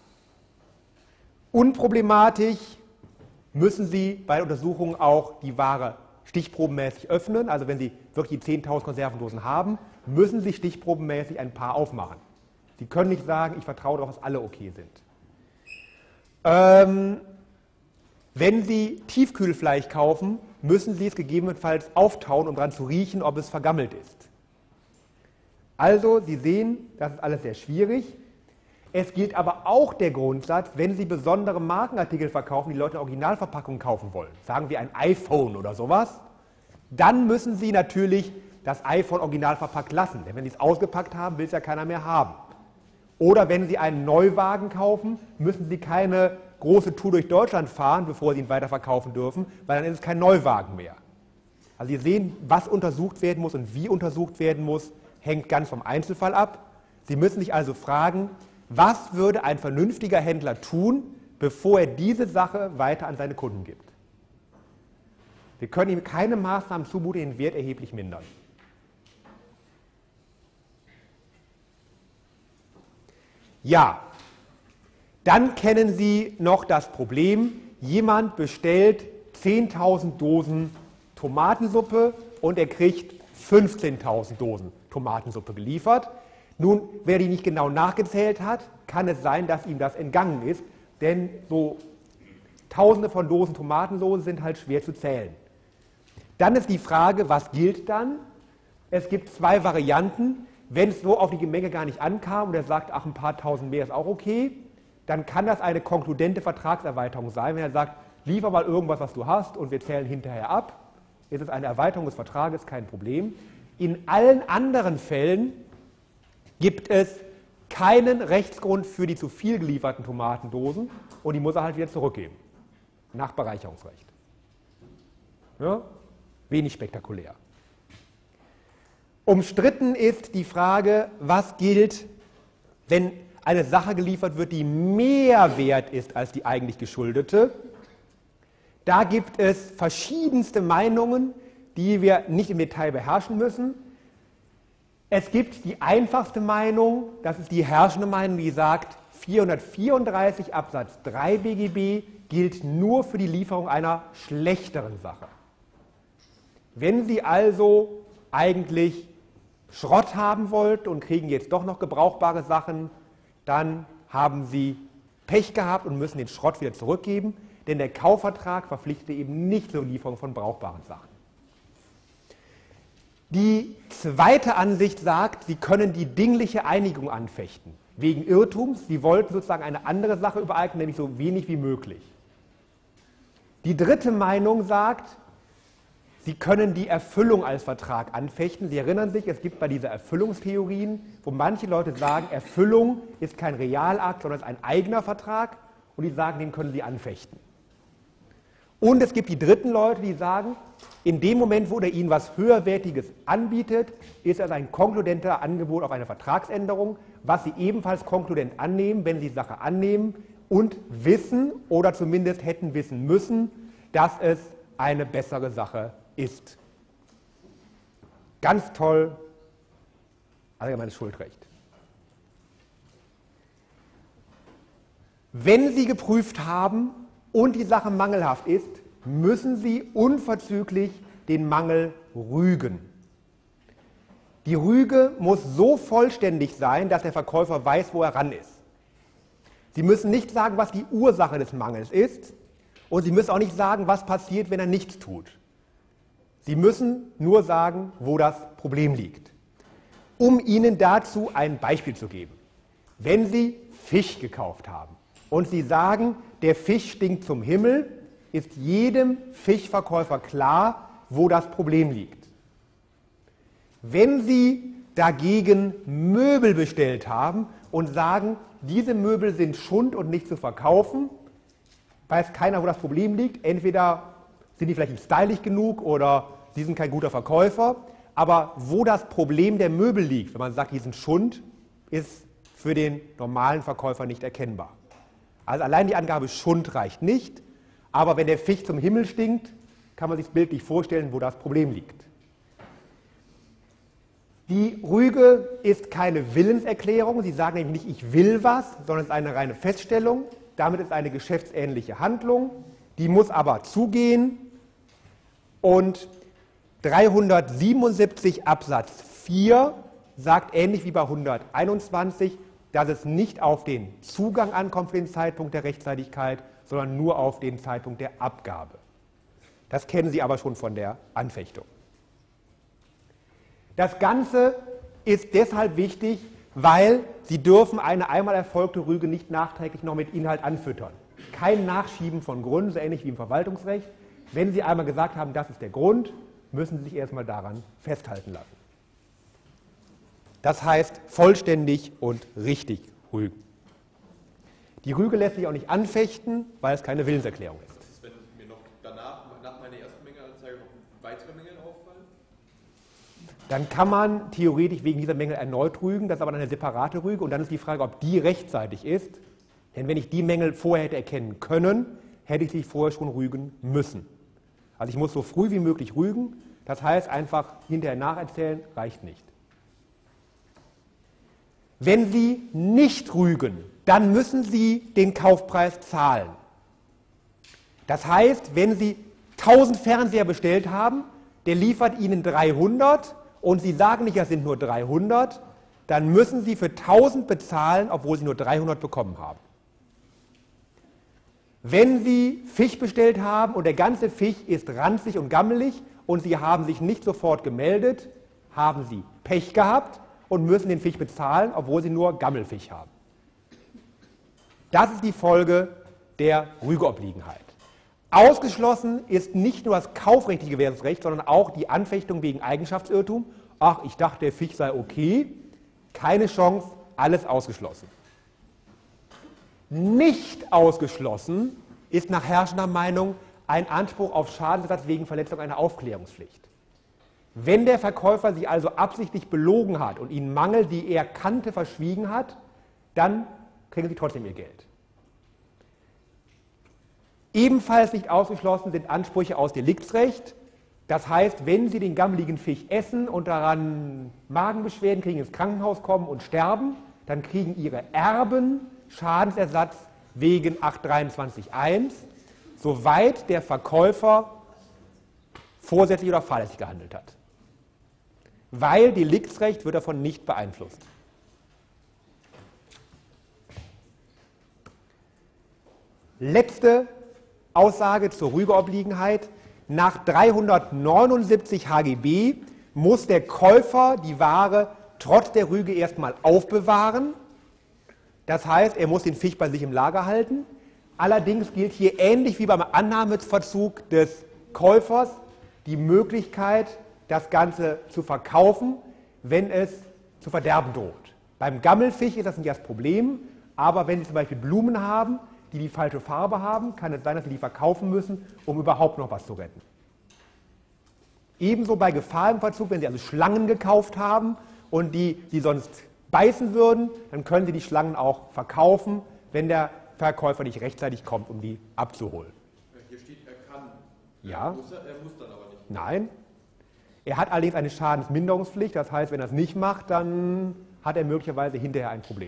unproblematisch müssen Sie bei der Untersuchung auch die Ware stichprobenmäßig öffnen. Also wenn Sie wirklich die 10.000 Konservendosen haben, müssen Sie stichprobenmäßig ein paar aufmachen. Sie können nicht sagen, ich vertraue darauf, dass alle okay sind. Wenn Sie Tiefkühlfleisch kaufen, müssen Sie es gegebenenfalls auftauen, um daran zu riechen, ob es vergammelt ist. Also, Sie sehen, das ist alles sehr schwierig. Es gilt aber auch der Grundsatz, wenn Sie besondere Markenartikel verkaufen, die Leute in Originalverpackungen kaufen wollen, sagen wir ein iPhone oder sowas, dann müssen Sie natürlich das iPhone original verpackt lassen. Denn wenn Sie es ausgepackt haben, will es ja keiner mehr haben. Oder wenn Sie einen Neuwagen kaufen, müssen Sie keine große Tour durch Deutschland fahren, bevor Sie ihn weiterverkaufen dürfen, weil dann ist es kein Neuwagen mehr. Also Sie sehen, was untersucht werden muss und wie untersucht werden muss, hängt ganz vom Einzelfall ab. Sie müssen sich also fragen, was würde ein vernünftiger Händler tun, bevor er diese Sache weiter an seine Kunden gibt? Wir können ihm keine Maßnahmen zumuten, die den Wert erheblich mindern. Ja, dann kennen Sie noch das Problem, jemand bestellt 10.000 Dosen Tomatensuppe und er kriegt 15.000 Dosen Tomatensuppe geliefert. Nun, wer die nicht genau nachgezählt hat, kann es sein, dass ihm das entgangen ist, denn so Tausende von Dosen Tomatensauce sind halt schwer zu zählen. Dann ist die Frage, was gilt dann? Es gibt zwei Varianten. Wenn es so auf die Menge gar nicht ankam und er sagt, ach, ein paar tausend mehr ist auch okay, dann kann das eine konkludente Vertragserweiterung sein. Wenn er sagt, liefer mal irgendwas, was du hast und wir zählen hinterher ab, ist es eine Erweiterung des Vertrages, kein Problem. In allen anderen Fällen gibt es keinen Rechtsgrund für die zu viel gelieferten Tomatendosen und die muss er halt wieder zurückgeben, nach Bereicherungsrecht. Ja? Wenig spektakulär. Umstritten ist die Frage, was gilt, wenn eine Sache geliefert wird, die mehr wert ist als die eigentlich geschuldete. Da gibt es verschiedenste Meinungen, die wir nicht im Detail beherrschen müssen. Es gibt die einfachste Meinung, das ist die herrschende Meinung, die sagt, 434 Absatz 3 BGB gilt nur für die Lieferung einer schlechteren Sache. Wenn Sie also eigentlich Schrott haben wollten und kriegen jetzt doch noch gebrauchbare Sachen, dann haben Sie Pech gehabt und müssen den Schrott wieder zurückgeben, denn der Kaufvertrag verpflichtet eben nicht zur Lieferung von brauchbaren Sachen. Die zweite Ansicht sagt, Sie können die dingliche Einigung anfechten, wegen Irrtums. Sie wollten sozusagen eine andere Sache übereignen, nämlich so wenig wie möglich. Die dritte Meinung sagt, Sie können die Erfüllung als Vertrag anfechten. Sie erinnern sich, es gibt bei dieser Erfüllungstheorien, wo manche Leute sagen, Erfüllung ist kein Realakt, sondern ist ein eigener Vertrag und die sagen, den können Sie anfechten. Und es gibt die dritten Leute, die sagen, in dem Moment, wo er Ihnen was Höherwertiges anbietet, ist es ein konkludenter Angebot auf eine Vertragsänderung, was Sie ebenfalls konkludent annehmen, wenn Sie die Sache annehmen und wissen oder zumindest hätten wissen müssen, dass es eine bessere Sache ist. Ganz toll, allgemeines Schuldrecht. Wenn Sie geprüft haben und die Sache mangelhaft ist, müssen Sie unverzüglich den Mangel rügen. Die Rüge muss so vollständig sein, dass der Verkäufer weiß, wo er ran ist. Sie müssen nicht sagen, was die Ursache des Mangels ist und Sie müssen auch nicht sagen, was passiert, wenn er nichts tut. Sie müssen nur sagen, wo das Problem liegt. Um Ihnen dazu ein Beispiel zu geben. Wenn Sie Fisch gekauft haben und Sie sagen, der Fisch stinkt zum Himmel, ist jedem Fischverkäufer klar, wo das Problem liegt. Wenn Sie dagegen Möbel bestellt haben und sagen, diese Möbel sind Schund und nicht zu verkaufen, weiß keiner, wo das Problem liegt. Entweder sind die vielleicht nicht stylisch genug oder sie sind kein guter Verkäufer. Aber wo das Problem der Möbel liegt, wenn man sagt, die sind Schund, ist für den normalen Verkäufer nicht erkennbar. Also allein die Angabe Schund reicht nicht. Aber wenn der Fisch zum Himmel stinkt, kann man sich bildlich vorstellen, wo das Problem liegt. Die Rüge ist keine Willenserklärung. Sie sagen nämlich nicht, ich will was, sondern es ist eine reine Feststellung. Damit ist eine geschäftsähnliche Handlung. Die muss aber zugehen. Und 377 Absatz 4 sagt ähnlich wie bei 121, dass es nicht auf den Zugang ankommt für den Zeitpunkt der Rechtzeitigkeit, sondern nur auf den Zeitpunkt der Abgabe. Das kennen Sie aber schon von der Anfechtung. Das Ganze ist deshalb wichtig, weil Sie dürfen eine einmal erfolgte Rüge nicht nachträglich noch mit Inhalt anfüttern. Kein Nachschieben von Gründen, so ähnlich wie im Verwaltungsrecht. Wenn Sie einmal gesagt haben, das ist der Grund, müssen Sie sich erstmal daran festhalten lassen. Das heißt vollständig und richtig rügen. Die Rüge lässt sich auch nicht anfechten, weil es keine Willenserklärung ist. Was ist, wenn mir noch danach, nach meiner ersten Mängelanzeige, noch weitere Mängel auffallen? Dann kann man theoretisch wegen dieser Mängel erneut rügen, das ist aber dann eine separate Rüge und dann ist die Frage, ob die rechtzeitig ist. Denn wenn ich die Mängel vorher hätte erkennen können, hätte ich sie vorher schon rügen müssen. Also ich muss so früh wie möglich rügen, das heißt einfach hinterher nacherzählen, reicht nicht. Wenn Sie nicht rügen, dann müssen Sie den Kaufpreis zahlen. Das heißt, wenn Sie 1000 Fernseher bestellt haben, der liefert Ihnen 300 und Sie sagen nicht, das sind nur 300, dann müssen Sie für 1000 bezahlen, obwohl Sie nur 300 bekommen haben. Wenn Sie Fisch bestellt haben und der ganze Fisch ist ranzig und gammelig und Sie haben sich nicht sofort gemeldet, haben Sie Pech gehabt und müssen den Fisch bezahlen, obwohl Sie nur Gammelfisch haben. Das ist die Folge der Rügeobliegenheit. Ausgeschlossen ist nicht nur das kaufrechtliche Gewährungsrecht, sondern auch die Anfechtung wegen Eigenschaftsirrtum. Ach, ich dachte, der Fisch sei okay. Keine Chance, alles ausgeschlossen. Nicht ausgeschlossen ist nach herrschender Meinung ein Anspruch auf Schadensersatz wegen Verletzung einer Aufklärungspflicht. Wenn der Verkäufer Sie also absichtlich belogen hat und Ihnen Mangel, die er kannte, verschwiegen hat, dann kriegen Sie trotzdem Ihr Geld. Ebenfalls nicht ausgeschlossen sind Ansprüche aus Deliktsrecht. Das heißt, wenn Sie den gammeligen Fisch essen und daran Magenbeschwerden kriegen, ins Krankenhaus kommen und sterben, dann kriegen Ihre Erben Schadensersatz wegen 823.1, soweit der Verkäufer vorsätzlich oder fahrlässig gehandelt hat. Weil Deliktsrecht wird davon nicht beeinflusst. Letzte Aussage zur Rügeobliegenheit. Nach 379 HGB muss der Käufer die Ware trotz der Rüge erstmal aufbewahren. Das heißt, er muss den Fisch bei sich im Lager halten. Allerdings gilt hier ähnlich wie beim Annahmeverzug des Käufers die Möglichkeit, das Ganze zu verkaufen, wenn es zu verderben droht. Beim Gammelfisch ist das nicht das Problem, aber wenn Sie zum Beispiel Blumen haben, die die falsche Farbe haben, kann es sein, dass Sie die verkaufen müssen, um überhaupt noch was zu retten. Ebenso bei Gefahr im Verzug, wenn Sie also Schlangen gekauft haben und die sonst beißen würden, dann können Sie die Schlangen auch verkaufen, wenn der Verkäufer nicht rechtzeitig kommt, um die abzuholen. Hier steht, er kann. Ja. Er muss dann aber nicht. Nein. Er hat allerdings eine Schadensminderungspflicht, das heißt, wenn er es nicht macht, dann hat er möglicherweise hinterher ein Problem.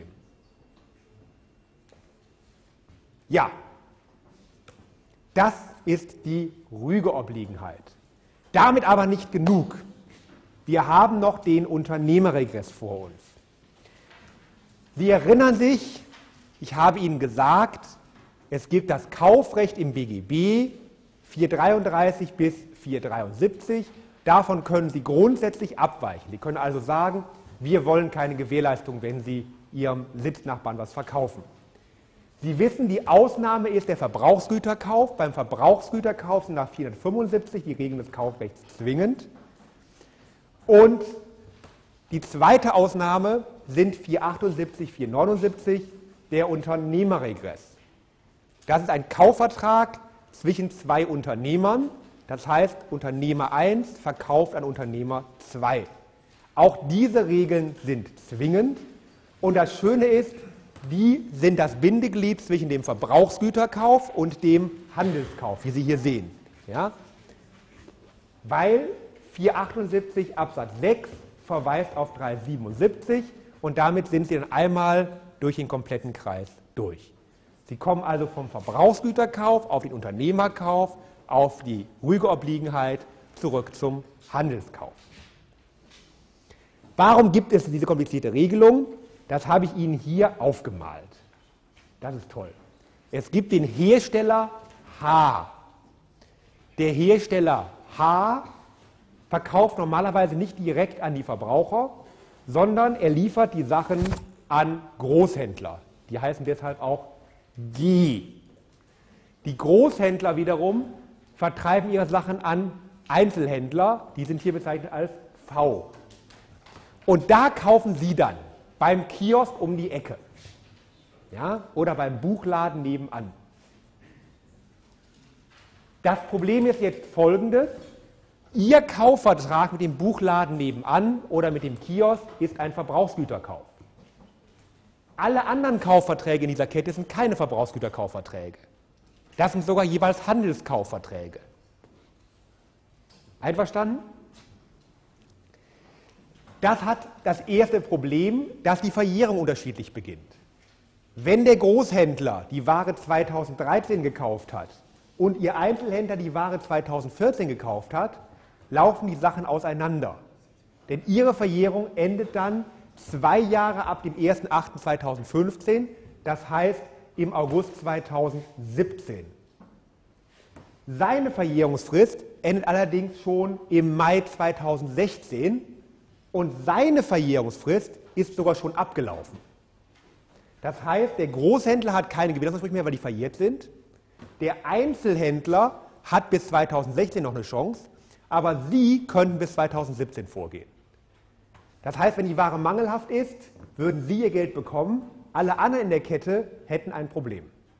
Ja, das ist die Rügeobliegenheit. Damit aber nicht genug. Wir haben noch den Unternehmerregress vor uns. Sie erinnern sich, ich habe Ihnen gesagt, es gibt das Kaufrecht im BGB 433 bis 473. Davon können Sie grundsätzlich abweichen. Sie können also sagen, wir wollen keine Gewährleistung, wenn Sie Ihrem Sitznachbarn was verkaufen. Sie wissen, die Ausnahme ist der Verbrauchsgüterkauf. Beim Verbrauchsgüterkauf sind nach 475 die Regeln des Kaufrechts zwingend. Und die zweite Ausnahme sind 478, 479, der Unternehmerregress. Das ist ein Kaufvertrag zwischen zwei Unternehmern. Das heißt, Unternehmer 1 verkauft an Unternehmer 2. Auch diese Regeln sind zwingend. Und das Schöne ist, die sind das Bindeglied zwischen dem Verbrauchsgüterkauf und dem Handelskauf, wie Sie hier sehen. Ja? Weil 478 Absatz 6 verweist auf 377 und damit sind Sie dann einmal durch den kompletten Kreis durch. Sie kommen also vom Verbrauchsgüterkauf auf den Unternehmerkauf, auf die Rügeobliegenheit, zurück zum Handelskauf. Warum gibt es diese komplizierte Regelung? Das habe ich Ihnen hier aufgemalt. Das ist toll. Es gibt den Hersteller H. Der Hersteller H verkauft normalerweise nicht direkt an die Verbraucher, sondern er liefert die Sachen an Großhändler. Die heißen deshalb auch G. Die Großhändler wiederum vertreiben ihre Sachen an Einzelhändler, die sind hier bezeichnet als V. Und da kaufen Sie dann beim Kiosk um die Ecke, ja, oder beim Buchladen nebenan. Das Problem ist jetzt folgendes: Ihr Kaufvertrag mit dem Buchladen nebenan oder mit dem Kiosk ist ein Verbrauchsgüterkauf. Alle anderen Kaufverträge in dieser Kette sind keine Verbrauchsgüterkaufverträge. Das sind sogar jeweils Handelskaufverträge. Einverstanden? Das hat das erste Problem, dass die Verjährung unterschiedlich beginnt. Wenn der Großhändler die Ware 2013 gekauft hat und Ihr Einzelhändler die Ware 2014 gekauft hat, laufen die Sachen auseinander. Denn Ihre Verjährung endet dann 2 Jahre ab dem 1.8.2015, das heißt im August 2017. Seine Verjährungsfrist endet allerdings schon im Mai 2016 und seine Verjährungsfrist ist sogar schon abgelaufen. Das heißt, der Großhändler hat keine Gewährungsansprüche mehr, weil die verjährt sind. Der Einzelhändler hat bis 2016 noch eine Chance, aber Sie könnten bis 2017 vorgehen. Das heißt, wenn die Ware mangelhaft ist, würden Sie Ihr Geld bekommen, alle anderen in der Kette hätten ein Problem.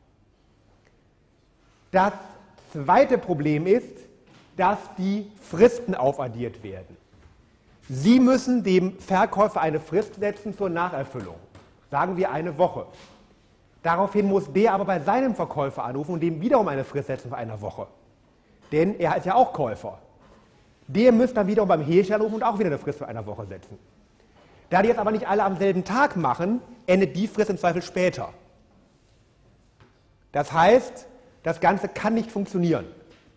Das zweite Problem ist, dass die Fristen aufaddiert werden. Sie müssen dem Verkäufer eine Frist setzen zur Nacherfüllung. Sagen wir 1 Woche. Daraufhin muss der aber bei seinem Verkäufer anrufen und dem wiederum eine Frist setzen für 1 Woche. Denn er ist ja auch Käufer. Der müsste dann wiederum beim Hersteller anrufen und auch wieder eine Frist für 1 Woche setzen. Da die jetzt aber nicht alle am selben Tag machen, endet die Frist im Zweifel später. Das heißt, das Ganze kann nicht funktionieren.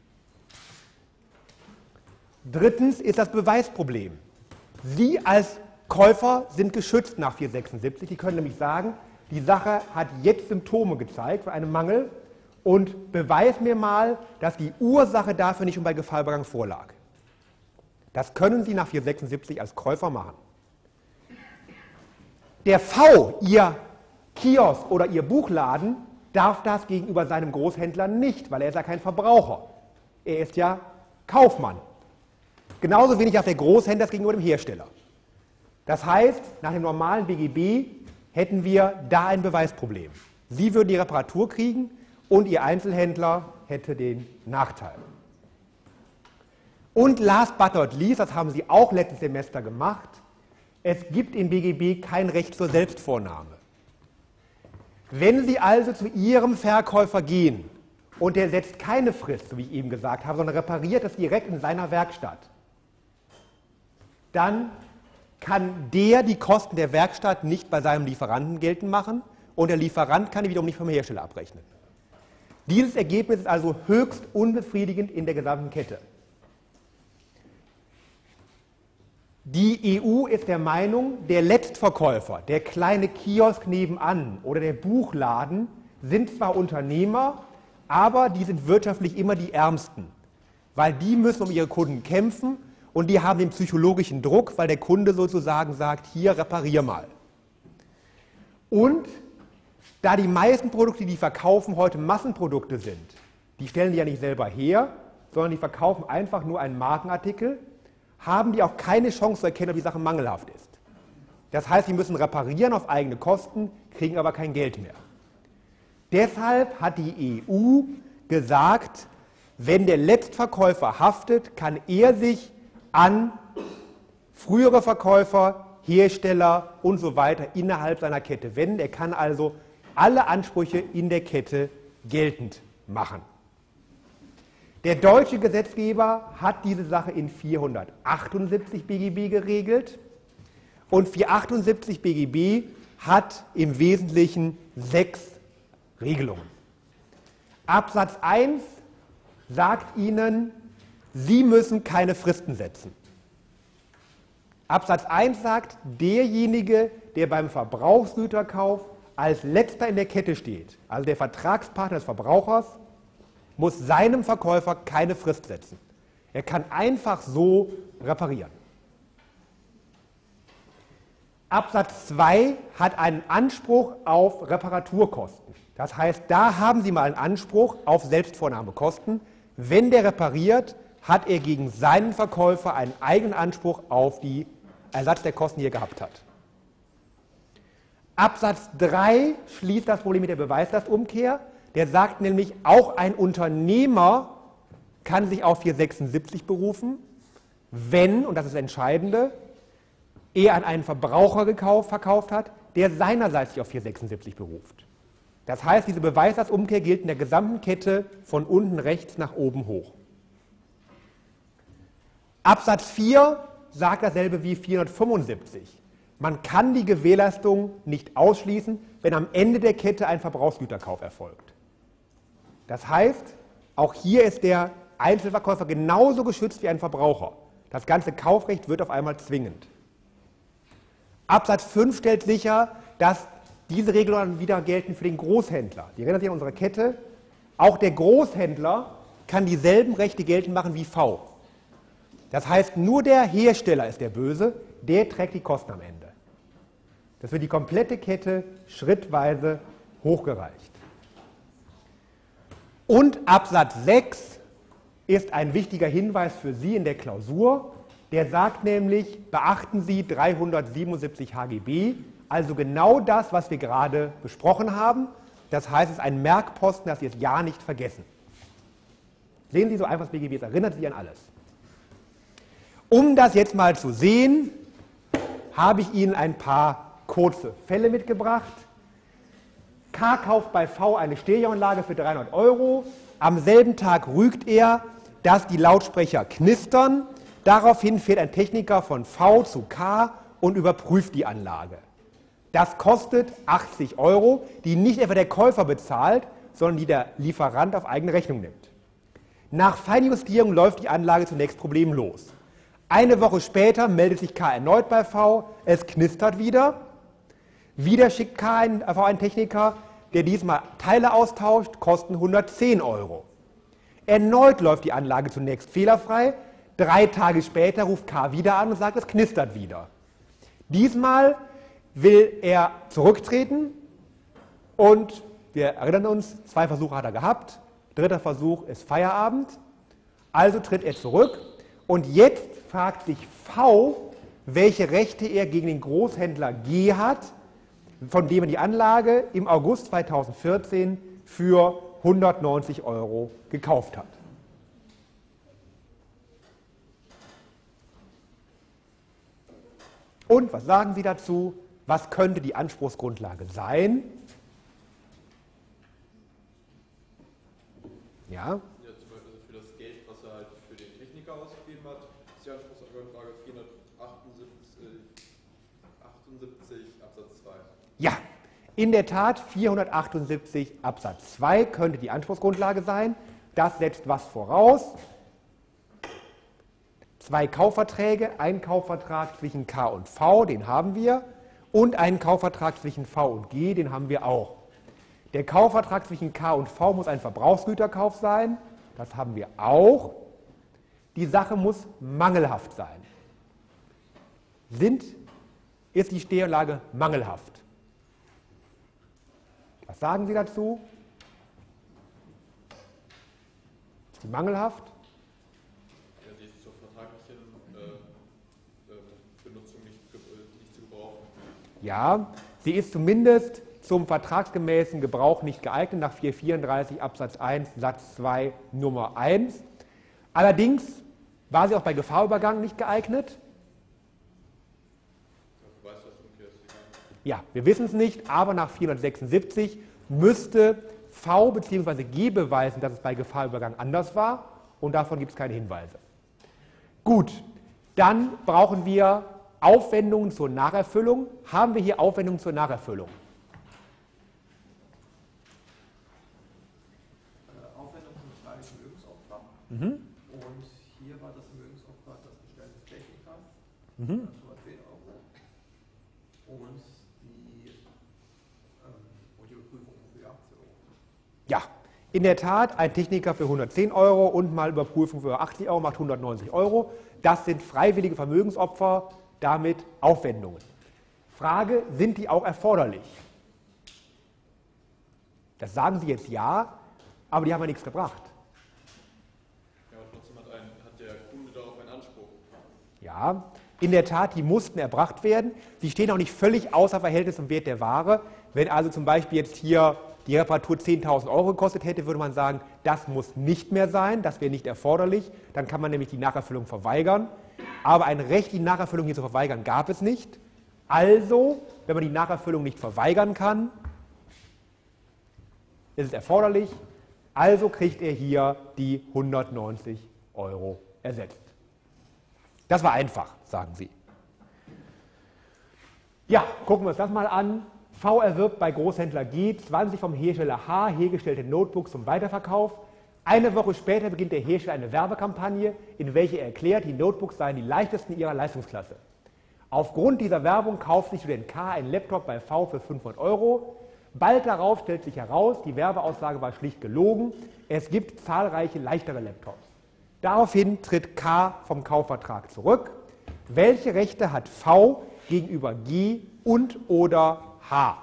Drittens ist das Beweisproblem. Sie als Käufer sind geschützt nach 476. Die können nämlich sagen, die Sache hat jetzt Symptome gezeigt für einen Mangel und beweis mir mal, dass die Ursache dafür nicht schon bei Gefallübergang vorlag. Das können Sie nach 476 als Käufer machen. Der V, Ihr Kiosk oder Ihr Buchladen, darf das gegenüber seinem Großhändler nicht, weil er ist ja kein Verbraucher. Er ist ja Kaufmann. Genauso wenig darf der Großhändler das gegenüber dem Hersteller. Das heißt, nach dem normalen BGB hätten wir da ein Beweisproblem. Sie würden die Reparatur kriegen und Ihr Einzelhändler hätte den Nachteil. Und last but not least, das haben Sie auch letztes Semester gemacht, es gibt im BGB kein Recht zur Selbstvornahme. Wenn Sie also zu Ihrem Verkäufer gehen und der setzt keine Frist, so wie ich eben gesagt habe, sondern repariert es direkt in seiner Werkstatt, dann kann der die Kosten der Werkstatt nicht bei seinem Lieferanten geltend machen und der Lieferant kann die wiederum nicht vom Hersteller abrechnen. Dieses Ergebnis ist also höchst unbefriedigend in der gesamten Kette. Die EU ist der Meinung, der Letztverkäufer, der kleine Kiosk nebenan oder der Buchladen sind zwar Unternehmer, aber die sind wirtschaftlich immer die Ärmsten, weil die müssen um ihre Kunden kämpfen und die haben den psychologischen Druck, weil der Kunde sozusagen sagt, hier reparier mal. Und da die meisten Produkte, die verkaufen, heute Massenprodukte sind, die stellen die ja nicht selber her, sondern die verkaufen einfach nur einen Markenartikel, haben die auch keine Chance zu erkennen, ob die Sache mangelhaft ist. Das heißt, sie müssen reparieren auf eigene Kosten, kriegen aber kein Geld mehr. Deshalb hat die EU gesagt, wenn der Letztverkäufer haftet, kann er sich an frühere Verkäufer, Hersteller und so weiter innerhalb seiner Kette wenden. Er kann also alle Ansprüche in der Kette geltend machen. Der deutsche Gesetzgeber hat diese Sache in 478 BGB geregelt und 478 BGB hat im Wesentlichen 6 Regelungen. Absatz 1 sagt Ihnen, Sie müssen keine Fristen setzen. Absatz 1 sagt, derjenige, der beim Verbrauchsgüterkauf als letzter in der Kette steht, also der Vertragspartner des Verbrauchers, muss seinem Verkäufer keine Frist setzen. Er kann einfach so reparieren. Absatz 2 hat einen Anspruch auf Reparaturkosten. Das heißt, da haben Sie mal einen Anspruch auf Selbstvornahmekosten. Wenn der repariert, hat er gegen seinen Verkäufer einen eigenen Anspruch auf den Ersatz der Kosten, die er gehabt hat. Absatz 3 schließt das Problem mit der Beweislastumkehr. Der sagt nämlich, auch ein Unternehmer kann sich auf 476 berufen, wenn, und das ist das Entscheidende, er an einen Verbraucher verkauft hat, der seinerseits sich auf 476 beruft. Das heißt, diese Beweislastumkehr gilt in der gesamten Kette von unten rechts nach oben hoch. Absatz 4 sagt dasselbe wie 475. Man kann die Gewährleistung nicht ausschließen, wenn am Ende der Kette ein Verbrauchsgüterkauf erfolgt. Das heißt, auch hier ist der Einzelverkäufer genauso geschützt wie ein Verbraucher. Das ganze Kaufrecht wird auf einmal zwingend. Absatz 5 stellt sicher, dass diese Regelungen wieder gelten für den Großhändler. Die erinnern sich an unsere Kette. Auch der Großhändler kann dieselben Rechte geltend machen wie V. Das heißt, nur der Hersteller ist der Böse, der trägt die Kosten am Ende. Das wird die komplette Kette schrittweise hochgereicht. Und Absatz 6 ist ein wichtiger Hinweis für Sie in der Klausur. Der sagt nämlich, beachten Sie 377 HGB, also genau das, was wir gerade besprochen haben. Das heißt, es ist ein Merkposten, dass Sie es ja nicht vergessen. Sehen Sie, so einfach das BGB, es erinnert Sie an alles. Um das jetzt mal zu sehen, habe ich Ihnen ein paar kurze Fälle mitgebracht. K kauft bei V eine Stereoanlage für 300 €. Am selben Tag rügt er, dass die Lautsprecher knistern. Daraufhin fährt ein Techniker von V zu K und überprüft die Anlage. Das kostet 80 €, die nicht etwa der Käufer bezahlt, sondern die der Lieferant auf eigene Rechnung nimmt. Nach Feinjustierung läuft die Anlage zunächst problemlos. Eine Woche später meldet sich K erneut bei V, es knistert wieder. Wieder schickt V einen Techniker, der diesmal Teile austauscht, kosten 110 €. Erneut läuft die Anlage zunächst fehlerfrei. 3 Tage später ruft K wieder an und sagt, es knistert wieder. Diesmal will er zurücktreten und wir erinnern uns, 2 Versuche hat er gehabt, 3. Versuch ist Feierabend, also tritt er zurück und jetzt fragt sich V, welche Rechte er gegen den Großhändler G hat, von dem er die Anlage im August 2014 für 190 € gekauft hat. Und was sagen Sie dazu? Was könnte die Anspruchsgrundlage sein? Ja? Ja, zum Beispiel für das Geld, was er halt für den Techniker ausgegeben hat, ist die Anspruchsgrundlage 478 Absatz 2. Ja, in der Tat 478 Absatz 2 könnte die Anspruchsgrundlage sein. Das setzt was voraus? 2 Kaufverträge, ein Kaufvertrag zwischen K und V, den haben wir, und einen Kaufvertrag zwischen V und G, den haben wir auch. Der Kaufvertrag zwischen K und V muss ein Verbrauchsgüterkauf sein, das haben wir auch. Die Sache muss mangelhaft sein. Ist die Stereoanlage mangelhaft? Was sagen Sie dazu? Ist die mangelhaft? Ja, die ist zur vertraglichen Benutzung nicht zu gebrauchen. Ja, sie ist zumindest zum vertragsgemäßen Gebrauch nicht geeignet, nach 434 Absatz 1 Satz 2 Nummer 1. Allerdings war sie auch bei Gefahrübergang nicht geeignet. Ja, wir wissen es nicht, aber nach 476 müsste V bzw. G beweisen, dass es bei Gefahrübergang anders war und davon gibt es keine Hinweise. Gut, dann brauchen wir Aufwendungen zur Nacherfüllung. Haben wir hier Aufwendungen zur Nacherfüllung? Aufwendung zum freien Vermögensopfer. Und hier war das Vermögensopfer das Bestellen des Technikers. In der Tat, ein Techniker für 110 € und mal Überprüfung für 80 € macht 190 €. Das sind freiwillige Vermögensopfer, damit Aufwendungen. Frage, sind die auch erforderlich? Das sagen Sie jetzt ja, aber die haben ja nichts gebracht. Ja, aber trotzdem hat der Kunde darauf einen Anspruch. Ja, in der Tat, die mussten erbracht werden. Sie stehen auch nicht völlig außer Verhältnis zum Wert der Ware. Wenn also zum Beispiel jetzt hier die Reparatur 10.000 € gekostet hätte, würde man sagen, das muss nicht mehr sein, das wäre nicht erforderlich. Dann kann man nämlich die Nacherfüllung verweigern. Aber ein Recht, die Nacherfüllung hier zu verweigern, gab es nicht. Also, wenn man die Nacherfüllung nicht verweigern kann, ist es erforderlich. Also kriegt er hier die 190 € ersetzt. Das war einfach, sagen Sie. Ja, gucken wir uns das mal an. V erwirbt bei Großhändler G 20 vom Hersteller H hergestellte Notebooks zum Weiterverkauf. Eine Woche später beginnt der Hersteller eine Werbekampagne, in welcher er erklärt, die Notebooks seien die leichtesten ihrer Leistungsklasse. Aufgrund dieser Werbung kauft sich Student K einen Laptop bei V für 500 €. Bald darauf stellt sich heraus, die Werbeaussage war schlicht gelogen. Es gibt zahlreiche leichtere Laptops. Daraufhin tritt K vom Kaufvertrag zurück. Welche Rechte hat V gegenüber G und oder H?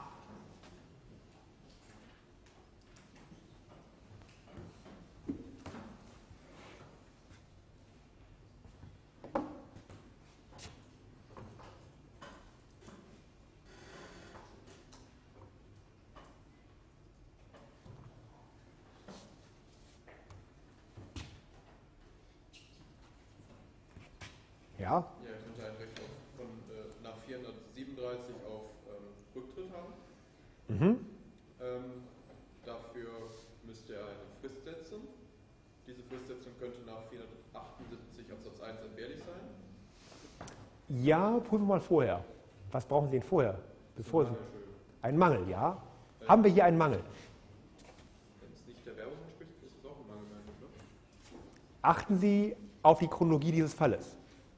Ja? Ja, er könnte ein Recht von nach 437 auf Rücktritt haben. Dafür müsste er eine Frist setzen. Diese Fristsetzung könnte nach 478 Absatz 1 entbehrlich sein. Ja, prüfen wir mal vorher. Was brauchen Sie denn vorher? Bevor Sie ein Mangel, ja? Haben wir hier einen Mangel? Wenn es nicht der Werbung entspricht, ist es auch ein Mangel, oder? Achten Sie auf die Chronologie dieses Falles.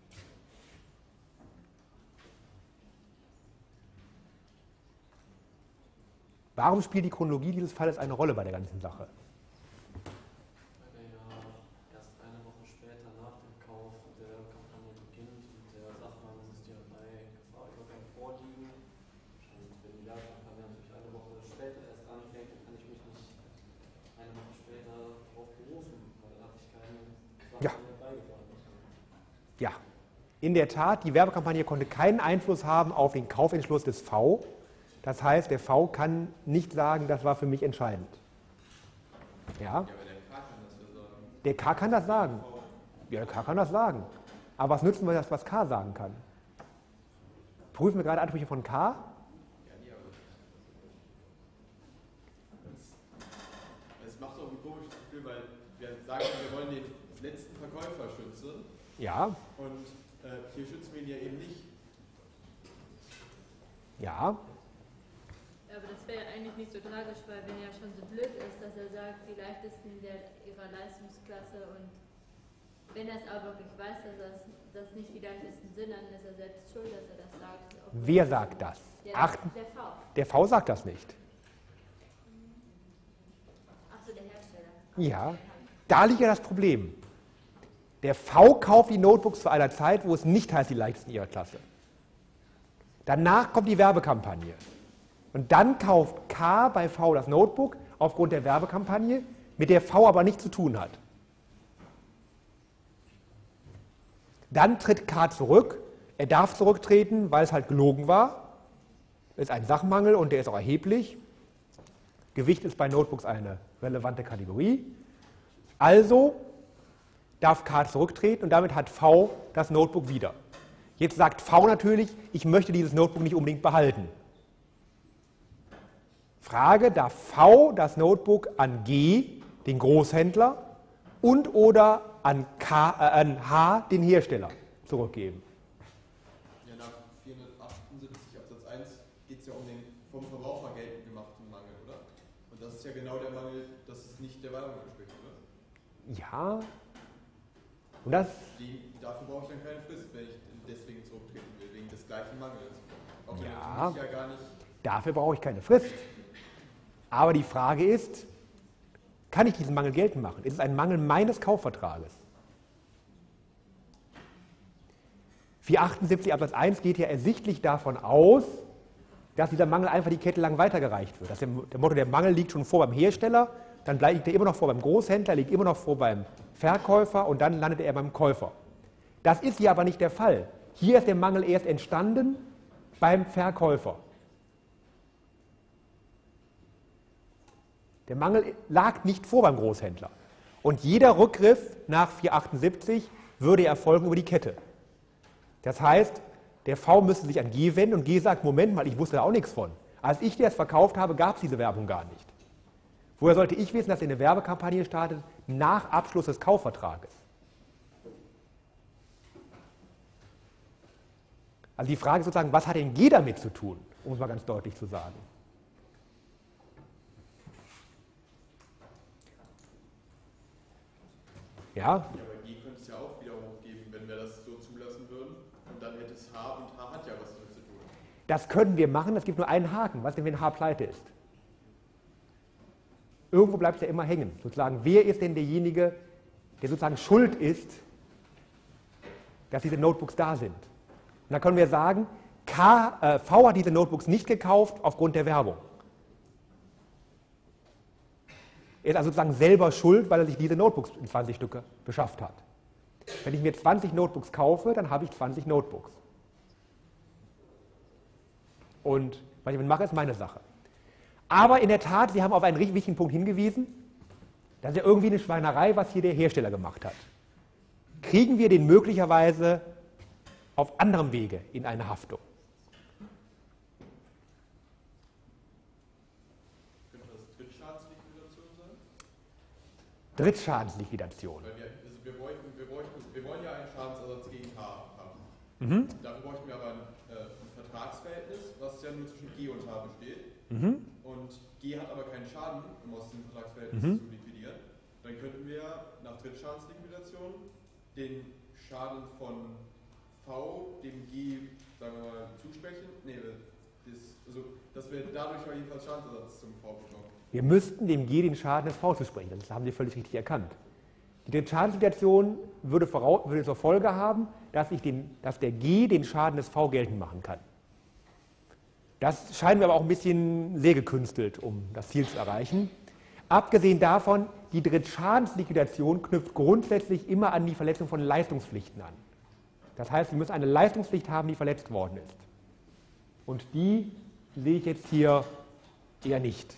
Warum spielt die Chronologie dieses Falles eine Rolle bei der ganzen Sache? Weil er ja erst eine Woche später nach dem Kauf der Kampagne beginnt und der Sachverhaltensystem bei Gefahrübergang vorliegen. Und wenn die Werbekampagne natürlich eine Woche später erst anfängt, dann kann ich mich nicht eine Woche später darauf berufen, weil dann hatte ich keine Sachverhalte beigetragen. Ja, in der Tat, die Werbekampagne konnte keinen Einfluss haben auf den Kaufentschluss des V. Das heißt, der V kann nicht sagen, das war für mich entscheidend. Ja? Ja, aber der K kann das ja sagen. Der K kann das sagen. Ja, der K kann das sagen. Aber was nützen wir das, was K sagen kann? Prüfen wir gerade Ansprüche von K? Ja, nee, aber es macht auch ein komisches Gefühl, weil wir sagen, wir wollen den letzten Verkäufer schützen. Ja. Und hier schützen wir ihn ja eben nicht. Ja. Aber das wäre eigentlich nicht so tragisch, weil wenn er schon so blöd ist, dass er sagt, die leichtesten ihrer Leistungsklasse, und wenn er es aber wirklich weiß, dass das nicht die leichtesten sind, dann ist er selbst schuld, dass er das sagt. Wer sagt das? Ja, der V. Der V sagt das nicht. Achso, der Hersteller. Ja. Da liegt ja das Problem. Der V kauft die Notebooks zu einer Zeit, wo es nicht heißt, die leichtesten ihrer Klasse. Danach kommt die Werbekampagne. Und dann kauft K bei V das Notebook aufgrund der Werbekampagne, mit der V aber nichts zu tun hat. Dann tritt K zurück. Er darf zurücktreten, weil es halt gelogen war. Das ist ein Sachmangel und der ist auch erheblich. Gewicht ist bei Notebooks eine relevante Kategorie. Also darf K zurücktreten und damit hat V das Notebook wieder. Jetzt sagt V natürlich, ich möchte dieses Notebook nicht unbedingt behalten. Frage, darf V das Notebook an G, den Großhändler, und oder an H, den Hersteller, zurückgeben? Ja, nach 478 Absatz 1 geht es ja um den vom Verbraucher geltend gemachten Mangel, oder? Und das ist ja genau der Mangel, dass es nicht der Werbung entspricht, oder? Ja. Und das? Dafür brauche ich dann keine Frist, wenn ich deswegen zurücktreten will, wegen des gleichen Mangels. Auch wenn Ja. ich ja gar nicht. Dafür brauche ich keine Frist. Aber die Frage ist, kann ich diesen Mangel geltend machen. Es ist ein Mangel meines Kaufvertrages. 478 Absatz 1 geht ja ersichtlich davon aus, dass dieser Mangel einfach die Kette lang weitergereicht wird. Das ist der Motto, der Mangel liegt schon vor beim Hersteller, dann liegt er immer noch vor beim Großhändler, liegt immer noch vor beim Verkäufer und dann landet er beim Käufer. Das ist hier aber nicht der Fall. Hier ist der Mangel erst entstanden beim Verkäufer. Der Mangel lag nicht vor beim Großhändler. Und jeder Rückgriff nach 478 würde erfolgen über die Kette. Das heißt, der V müsste sich an G wenden und G sagt, Moment mal, ich wusste da auch nichts von. Als ich dir das verkauft habe, gab es diese Werbung gar nicht. Woher sollte ich wissen, dass er eine Werbekampagne startet nach Abschluss des Kaufvertrages? Also die Frage ist sozusagen, was hat denn G damit zu tun, um es mal ganz deutlich zu sagen. Ja? Ja, aber G könnte es ja auch wieder hochgeben, wenn wir das so zulassen würden. Und dann hätte es H und H hat ja was damit zu tun. Das können wir machen, es gibt nur einen Haken. Was denn, wenn H pleite ist? Irgendwo bleibt es ja immer hängen. Sozusagen, wer ist denn derjenige, der sozusagen schuld ist, dass diese Notebooks da sind? Und dann können wir sagen, V hat diese Notebooks nicht gekauft aufgrund der Werbung. Er ist also sozusagen selber schuld, weil er sich diese Notebooks in 20 Stücke beschafft hat. Wenn ich mir 20 Notebooks kaufe, dann habe ich 20 Notebooks. Und was ich damit mache, ist meine Sache. Aber in der Tat, Sie haben auf einen richtig wichtigen Punkt hingewiesen, das ist ja irgendwie eine Schweinerei, was hier der Hersteller gemacht hat. Kriegen wir den möglicherweise auf anderem Wege in eine Haftung? Könnte das Drittschadensliquidation sein? Drittschadensliquidation. Weil wir wollen ja einen Schadensersatz gegen H haben. Dafür bräuchten wir aber ein Vertragsverhältnis, was ja nur zwischen G und H besteht. Und G hat aber keinen Schaden, um aus dem Vertragsverhältnis zu liquidieren. Dann könnten wir nach Drittschadensliquidation den Schaden von V dem G, sagen wir mal, zusprechen. Dass wir dadurch auf jeden Fall Schadensersatz zum V bekommen. Wir müssten dem G den Schaden des V zusprechen. Das haben Sie völlig richtig erkannt. Die Drittschadensliquidation würde zur Folge haben, dass der G den Schaden des V geltend machen kann. Das scheint mir aber auch ein bisschen sehr gekünstelt, um das Ziel zu erreichen. Abgesehen davon, die Drittschadensliquidation knüpft grundsätzlich immer an die Verletzung von Leistungspflichten an. Das heißt, wir müssen eine Leistungspflicht haben, die verletzt worden ist. Und die sehe ich jetzt hier eher nicht.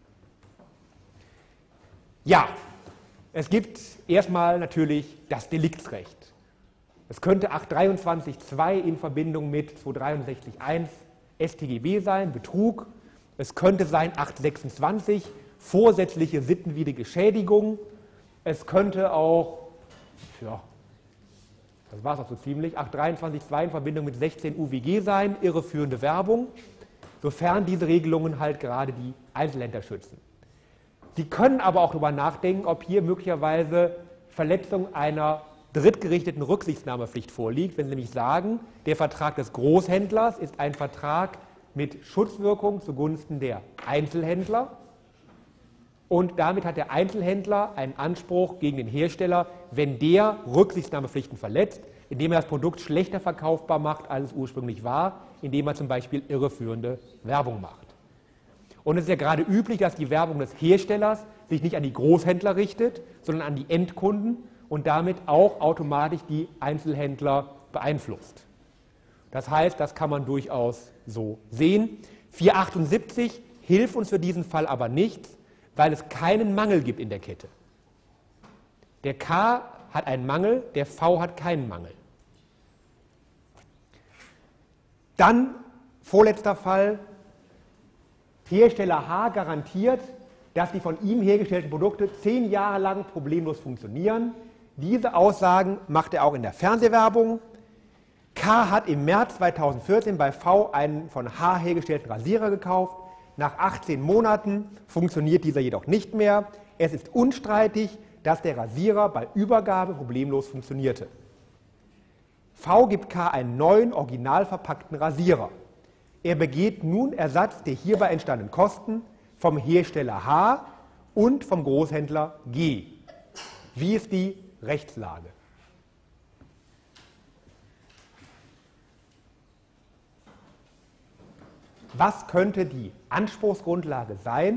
Ja, es gibt erstmal natürlich das Deliktsrecht. Es könnte 823.2 in Verbindung mit 263.1 StGB sein, Betrug. Es könnte sein 826, vorsätzliche sittenwidrige Schädigung. Es könnte auch, ja, das war es auch so ziemlich, 823.2 in Verbindung mit 16 UWG sein, irreführende Werbung, sofern diese Regelungen halt gerade die Einzelhändler schützen. Sie können aber auch darüber nachdenken, ob hier möglicherweise Verletzung einer drittgerichteten Rücksichtnahmepflicht vorliegt, wenn Sie nämlich sagen, der Vertrag des Großhändlers ist ein Vertrag mit Schutzwirkung zugunsten der Einzelhändler und damit hat der Einzelhändler einen Anspruch gegen den Hersteller, wenn der Rücksichtnahmepflichten verletzt, indem er das Produkt schlechter verkaufbar macht, als es ursprünglich war, indem er zum Beispiel irreführende Werbung macht. Und es ist ja gerade üblich, dass die Werbung des Herstellers sich nicht an die Großhändler richtet, sondern an die Endkunden und damit auch automatisch die Einzelhändler beeinflusst. Das heißt, das kann man durchaus so sehen. 478 hilft uns für diesen Fall aber nicht, weil es keinen Mangel gibt in der Kette. Der K hat einen Mangel, der V hat keinen Mangel. Dann, vorletzter Fall, Hersteller H garantiert, dass die von ihm hergestellten Produkte 10 Jahre lang problemlos funktionieren. Diese Aussagen macht er auch in der Fernsehwerbung. K hat im März 2014 bei V einen von H hergestellten Rasierer gekauft. Nach 18 Monaten funktioniert dieser jedoch nicht mehr. Es ist unstreitig, dass der Rasierer bei Übergabe problemlos funktionierte. V gibt K einen neuen, original verpackten Rasierer. Er begeht nun Ersatz der hierbei entstandenen Kosten vom Hersteller H und vom Großhändler G. Wie ist die Rechtslage? Was könnte die Anspruchsgrundlage sein?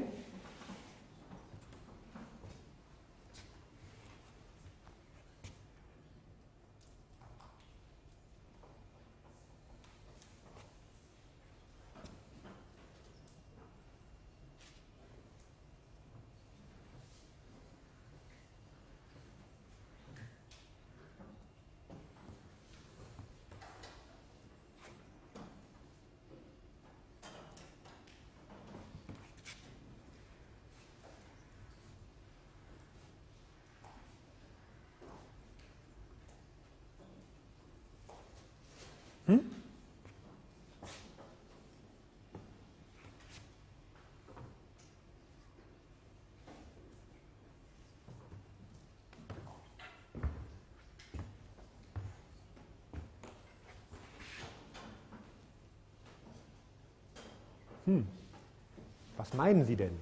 Was meinen Sie denn?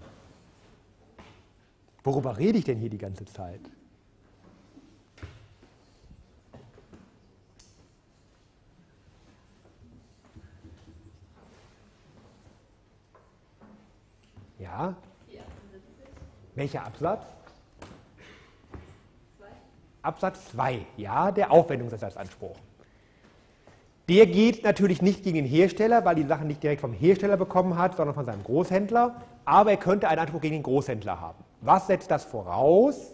Worüber rede ich denn hier die ganze Zeit? Ja? Welcher Absatz? 2. Absatz 2, ja, der Aufwendungsersatzanspruch. Der geht natürlich nicht gegen den Hersteller, weil die Sache nicht direkt vom Hersteller bekommen hat, sondern von seinem Großhändler. Aber er könnte einen Anspruch gegen den Großhändler haben. Was setzt das voraus?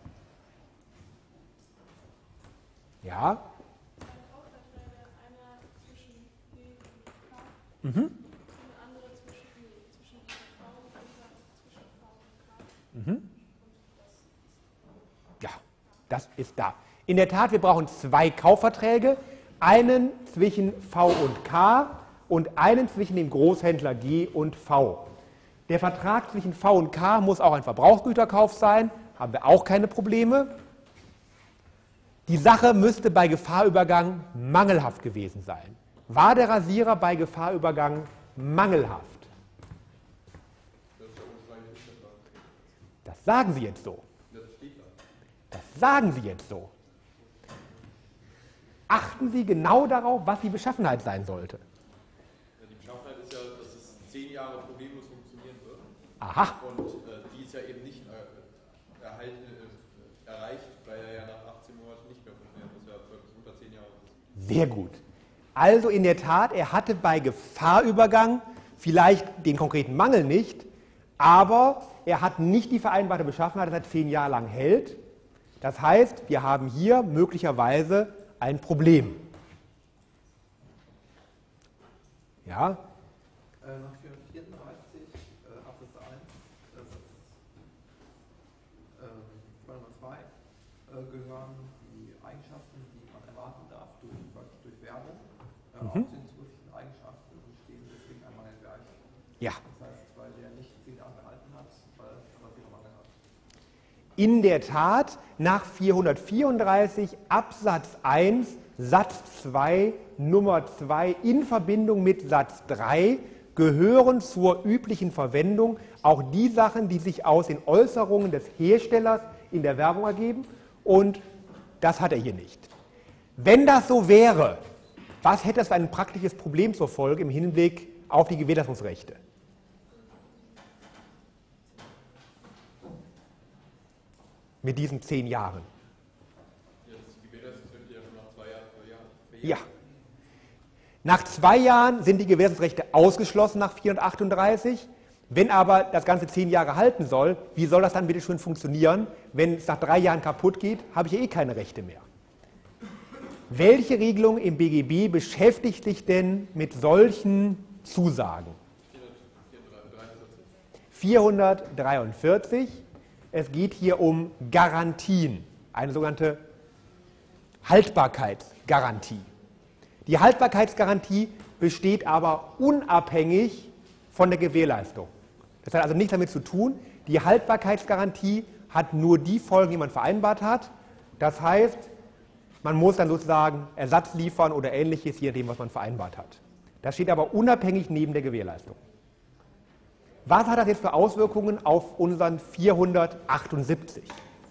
Ja? Einer zwischen B und K Mhm. und eine andere zwischen V und zwischen V und K. Mhm. Ja, das ist da. In der Tat, wir brauchen 2 Kaufverträge. Einen zwischen V und K und einen zwischen dem Großhändler G und V. Der Vertrag zwischen V und K muss auch ein Verbrauchsgüterkauf sein, haben wir auch keine Probleme. Die Sache müsste bei Gefahrübergang mangelhaft gewesen sein. War der Rasierer bei Gefahrübergang mangelhaft? Das sagen Sie jetzt so. Das sagen Sie jetzt so. Achten Sie genau darauf, was die Beschaffenheit sein sollte. Ja, die Beschaffenheit ist ja, dass es 10 Jahre problemlos funktionieren wird. Aha. Und die ist ja eben nicht erreicht, weil er ja nach 18 Monaten nicht mehr funktioniert, was ja unter 10 Jahre ist. Sehr gut. Also in der Tat, er hatte bei Gefahrübergang vielleicht den konkreten Mangel nicht, aber er hat nicht die vereinbarte Beschaffenheit, dass er 10 Jahre lang hält. Das heißt, wir haben hier möglicherweise ein Problem. Ja? Nach 434 Absatz 1, Nummer 2, gehören die Eigenschaften, die man erwarten darf durch Werbung, auch zu den zusätzlichen Eigenschaften und stehen deswegen einmal gleich. Ja. Das heißt, weil der nicht 10 Jahre gehalten hat, weil er 10 Mangel hat. In der Tat, nach 434 Absatz 1 Satz 2 Nummer 2 in Verbindung mit Satz 3 gehören zur üblichen Verwendung auch die Sachen, die sich aus den Äußerungen des Herstellers in der Werbung ergeben, und das hat er hier nicht. Wenn das so wäre, was hätte das für ein praktisches Problem zur Folge im Hinblick auf die Gewährleistungsrechte? Mit diesen 10 Jahren. Ja, das ist die Gewährleistungsrechte ja schon nach 2 Jahren verjährt. Ja. Nach 2 Jahren sind die Gewährleistungsrechte ausgeschlossen nach 438. Wenn aber das Ganze 10 Jahre halten soll, wie soll das dann bitte schön funktionieren? Wenn es nach 3 Jahren kaputt geht, habe ich ja eh keine Rechte mehr. Welche Regelung im BGB beschäftigt sich denn mit solchen Zusagen? 443. Es geht hier um Garantien, eine sogenannte Haltbarkeitsgarantie. Die Haltbarkeitsgarantie besteht aber unabhängig von der Gewährleistung. Das hat also nichts damit zu tun. Die Haltbarkeitsgarantie hat nur die Folgen, die man vereinbart hat. Das heißt, man muss dann sozusagen Ersatz liefern oder Ähnliches, je nachdem, was man vereinbart hat. Das steht aber unabhängig neben der Gewährleistung. Was hat das jetzt für Auswirkungen auf unseren 478?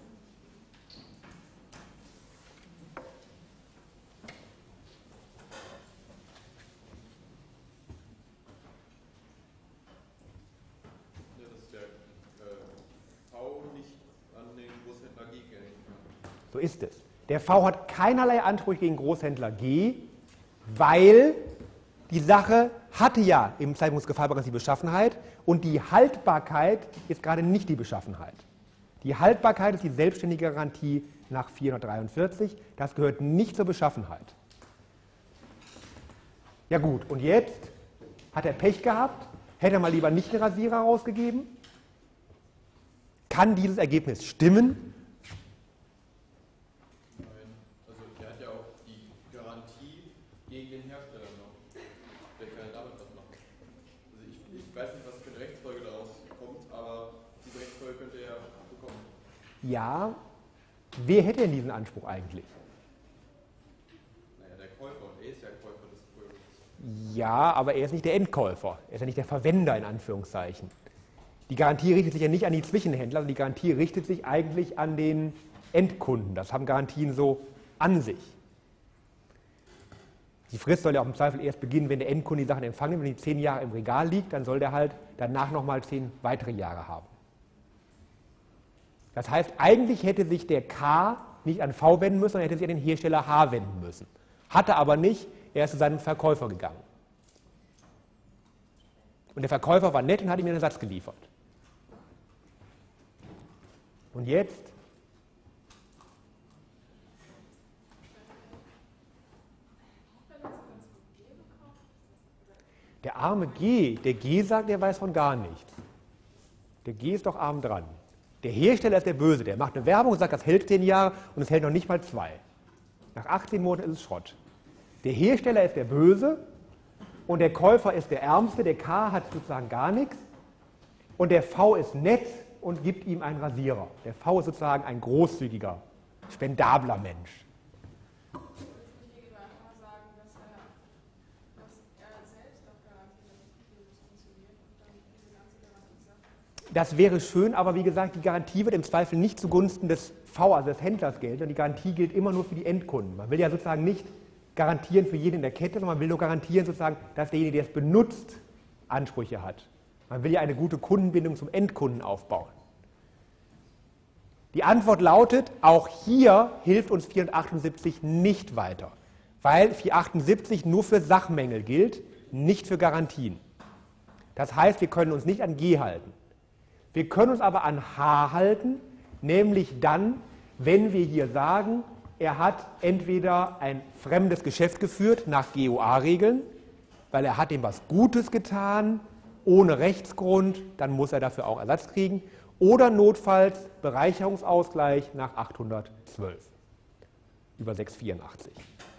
Dass der V nicht an den Großhändler G gelten kann. So ist es. Der V hat keinerlei Ansprüche gegen Großhändler G, weil die Sache hatte ja im Zeitungsgefahrbereich die Beschaffenheit und die Haltbarkeit ist gerade nicht die Beschaffenheit. Die Haltbarkeit ist die selbstständige Garantie nach 443. Das gehört nicht zur Beschaffenheit. Ja gut, und jetzt hat er Pech gehabt, hätte er mal lieber nicht den Rasierer rausgegeben. Kann dieses Ergebnis stimmen? Nein, also der hat ja auch die Garantie gegen den Hersteller noch. Der kann ja damit was machen. Also ich weiß nicht, was für eine Rechtsfolge daraus kommt, aber diese Rechtsfolge könnte er bekommen. Ja, wer hätte denn diesen Anspruch eigentlich? Naja, der Käufer, und er ist ja Käufer des Produkts. Ja, aber er ist nicht der Endkäufer, er ist ja nicht der Verwender in Anführungszeichen. Die Garantie richtet sich ja nicht an die Zwischenhändler, sondern die Garantie richtet sich eigentlich an den Endkunden. Das haben Garantien so an sich. Die Frist soll ja auch im Zweifel erst beginnen, wenn der Endkunde die Sachen empfangen. Wenn die 10 Jahre im Regal liegt, dann soll der halt danach nochmal 10 weitere Jahre haben. Das heißt, eigentlich hätte sich der K nicht an V wenden müssen, sondern hätte sich an den Hersteller H wenden müssen. Hatte aber nicht, er ist zu seinem Verkäufer gegangen. Und der Verkäufer war nett und hat ihm den Ersatz geliefert. Und jetzt? Der arme G, der G sagt, er weiß von gar nichts. Der G ist doch arm dran. Der Hersteller ist der Böse, der macht eine Werbung und sagt, das hält 10 Jahre und es hält noch nicht mal 2. Nach 18 Monaten ist es Schrott. Der Hersteller ist der Böse und der Käufer ist der Ärmste, der K hat sozusagen gar nichts und der V ist nett und gibt ihm einen Rasierer. Der V ist sozusagen ein großzügiger, spendabler Mensch. Das wäre schön, aber wie gesagt, die Garantie wird im Zweifel nicht zugunsten des V, also des Händlers gelten, sondern die Garantie gilt immer nur für die Endkunden. Man will ja sozusagen nicht garantieren für jeden in der Kette, sondern man will nur garantieren sozusagen, dass derjenige, der es benutzt, Ansprüche hat. Man will ja eine gute Kundenbindung zum Endkunden aufbauen. Die Antwort lautet, auch hier hilft uns 478 nicht weiter, weil 478 nur für Sachmängel gilt, nicht für Garantien. Das heißt, wir können uns nicht an G halten. Wir können uns aber an H halten, nämlich dann, wenn wir hier sagen, er hat entweder ein fremdes Geschäft geführt nach GOA-Regeln, weil er hat ihm was Gutes getan, ohne Rechtsgrund, dann muss er dafür auch Ersatz kriegen, oder notfalls Bereicherungsausgleich nach 812 über 684.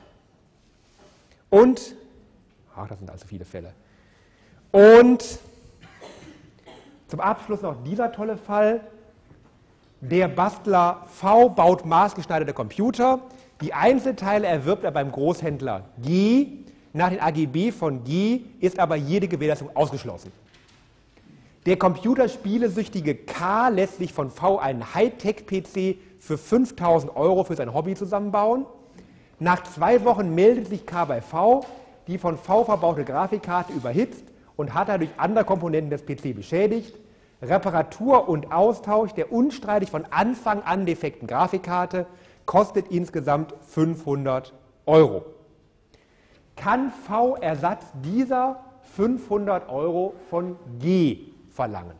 Und, das sind also viele Fälle, und zum Abschluss noch dieser tolle Fall. Der Bastler V baut maßgeschneiderte Computer. Die Einzelteile erwirbt er beim Großhändler G. Nach den AGB von G ist aber jede Gewährleistung ausgeschlossen. Der computerspielesüchtige K lässt sich von V einen Hightech-PC für 5.000 € für sein Hobby zusammenbauen. Nach 2 Wochen meldet sich K bei V. Die von V verbaute Grafikkarte überhitzt und hat er durch andere Komponenten des PC beschädigt. Reparatur und Austausch der unstreitig von Anfang an defekten Grafikkarte kostet insgesamt 500 €. Kann V Ersatz dieser 500 € von G verlangen?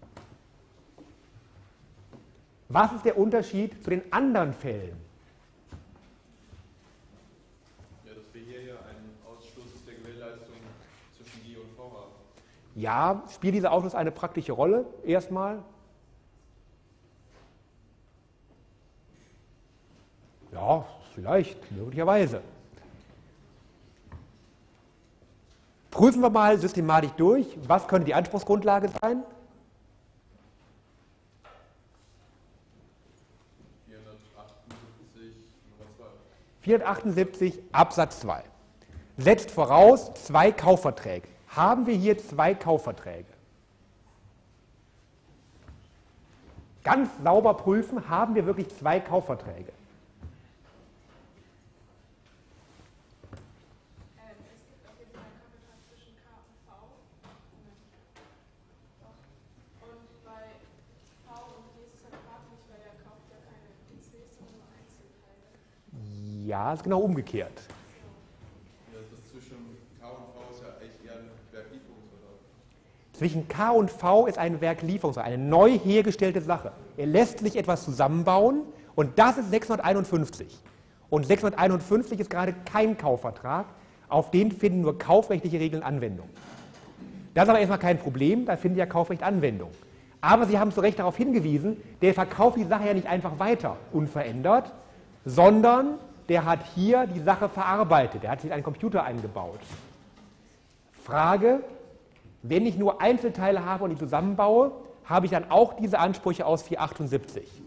Was ist der Unterschied zu den anderen Fällen? Ja, spielt dieser Ausschluss eine praktische Rolle erstmal? Ja, vielleicht, möglicherweise. Prüfen wir mal systematisch durch, was könnte die Anspruchsgrundlage sein? 478 Absatz 2. Setzt voraus 2 Kaufverträge. Haben wir hier 2 Kaufverträge? ganz sauber prüfen, haben wir wirklich zwei Kaufverträge. Es gibt auf jeden Fall einen Kaufvertrag zwischen K und V. Und bei V und G ist es halt fraglich, weil der kauft ja keine PCs, sondern nur Einzelteile. Ja, ist genau umgekehrt. Ja, das zwischen K und V ist ja eigentlich eher ein Werklieferungsvertrag. Zwischen K und V ist ein Werklieferungsvertrag, eine neu hergestellte Sache. Er lässt sich etwas zusammenbauen und das ist 651. Und 651 ist gerade kein Kaufvertrag, auf den finden nur kaufrechtliche Regeln Anwendung. Das ist aber erstmal kein Problem, da findet ja Kaufrecht Anwendung. Aber Sie haben zu Recht darauf hingewiesen, der verkauft die Sache ja nicht einfach weiter, unverändert, sondern der hat hier die Sache verarbeitet, der hat sich in einen Computer eingebaut. Frage, wenn ich nur Einzelteile habe und die zusammenbaue, habe ich dann auch diese Ansprüche aus 478. Ich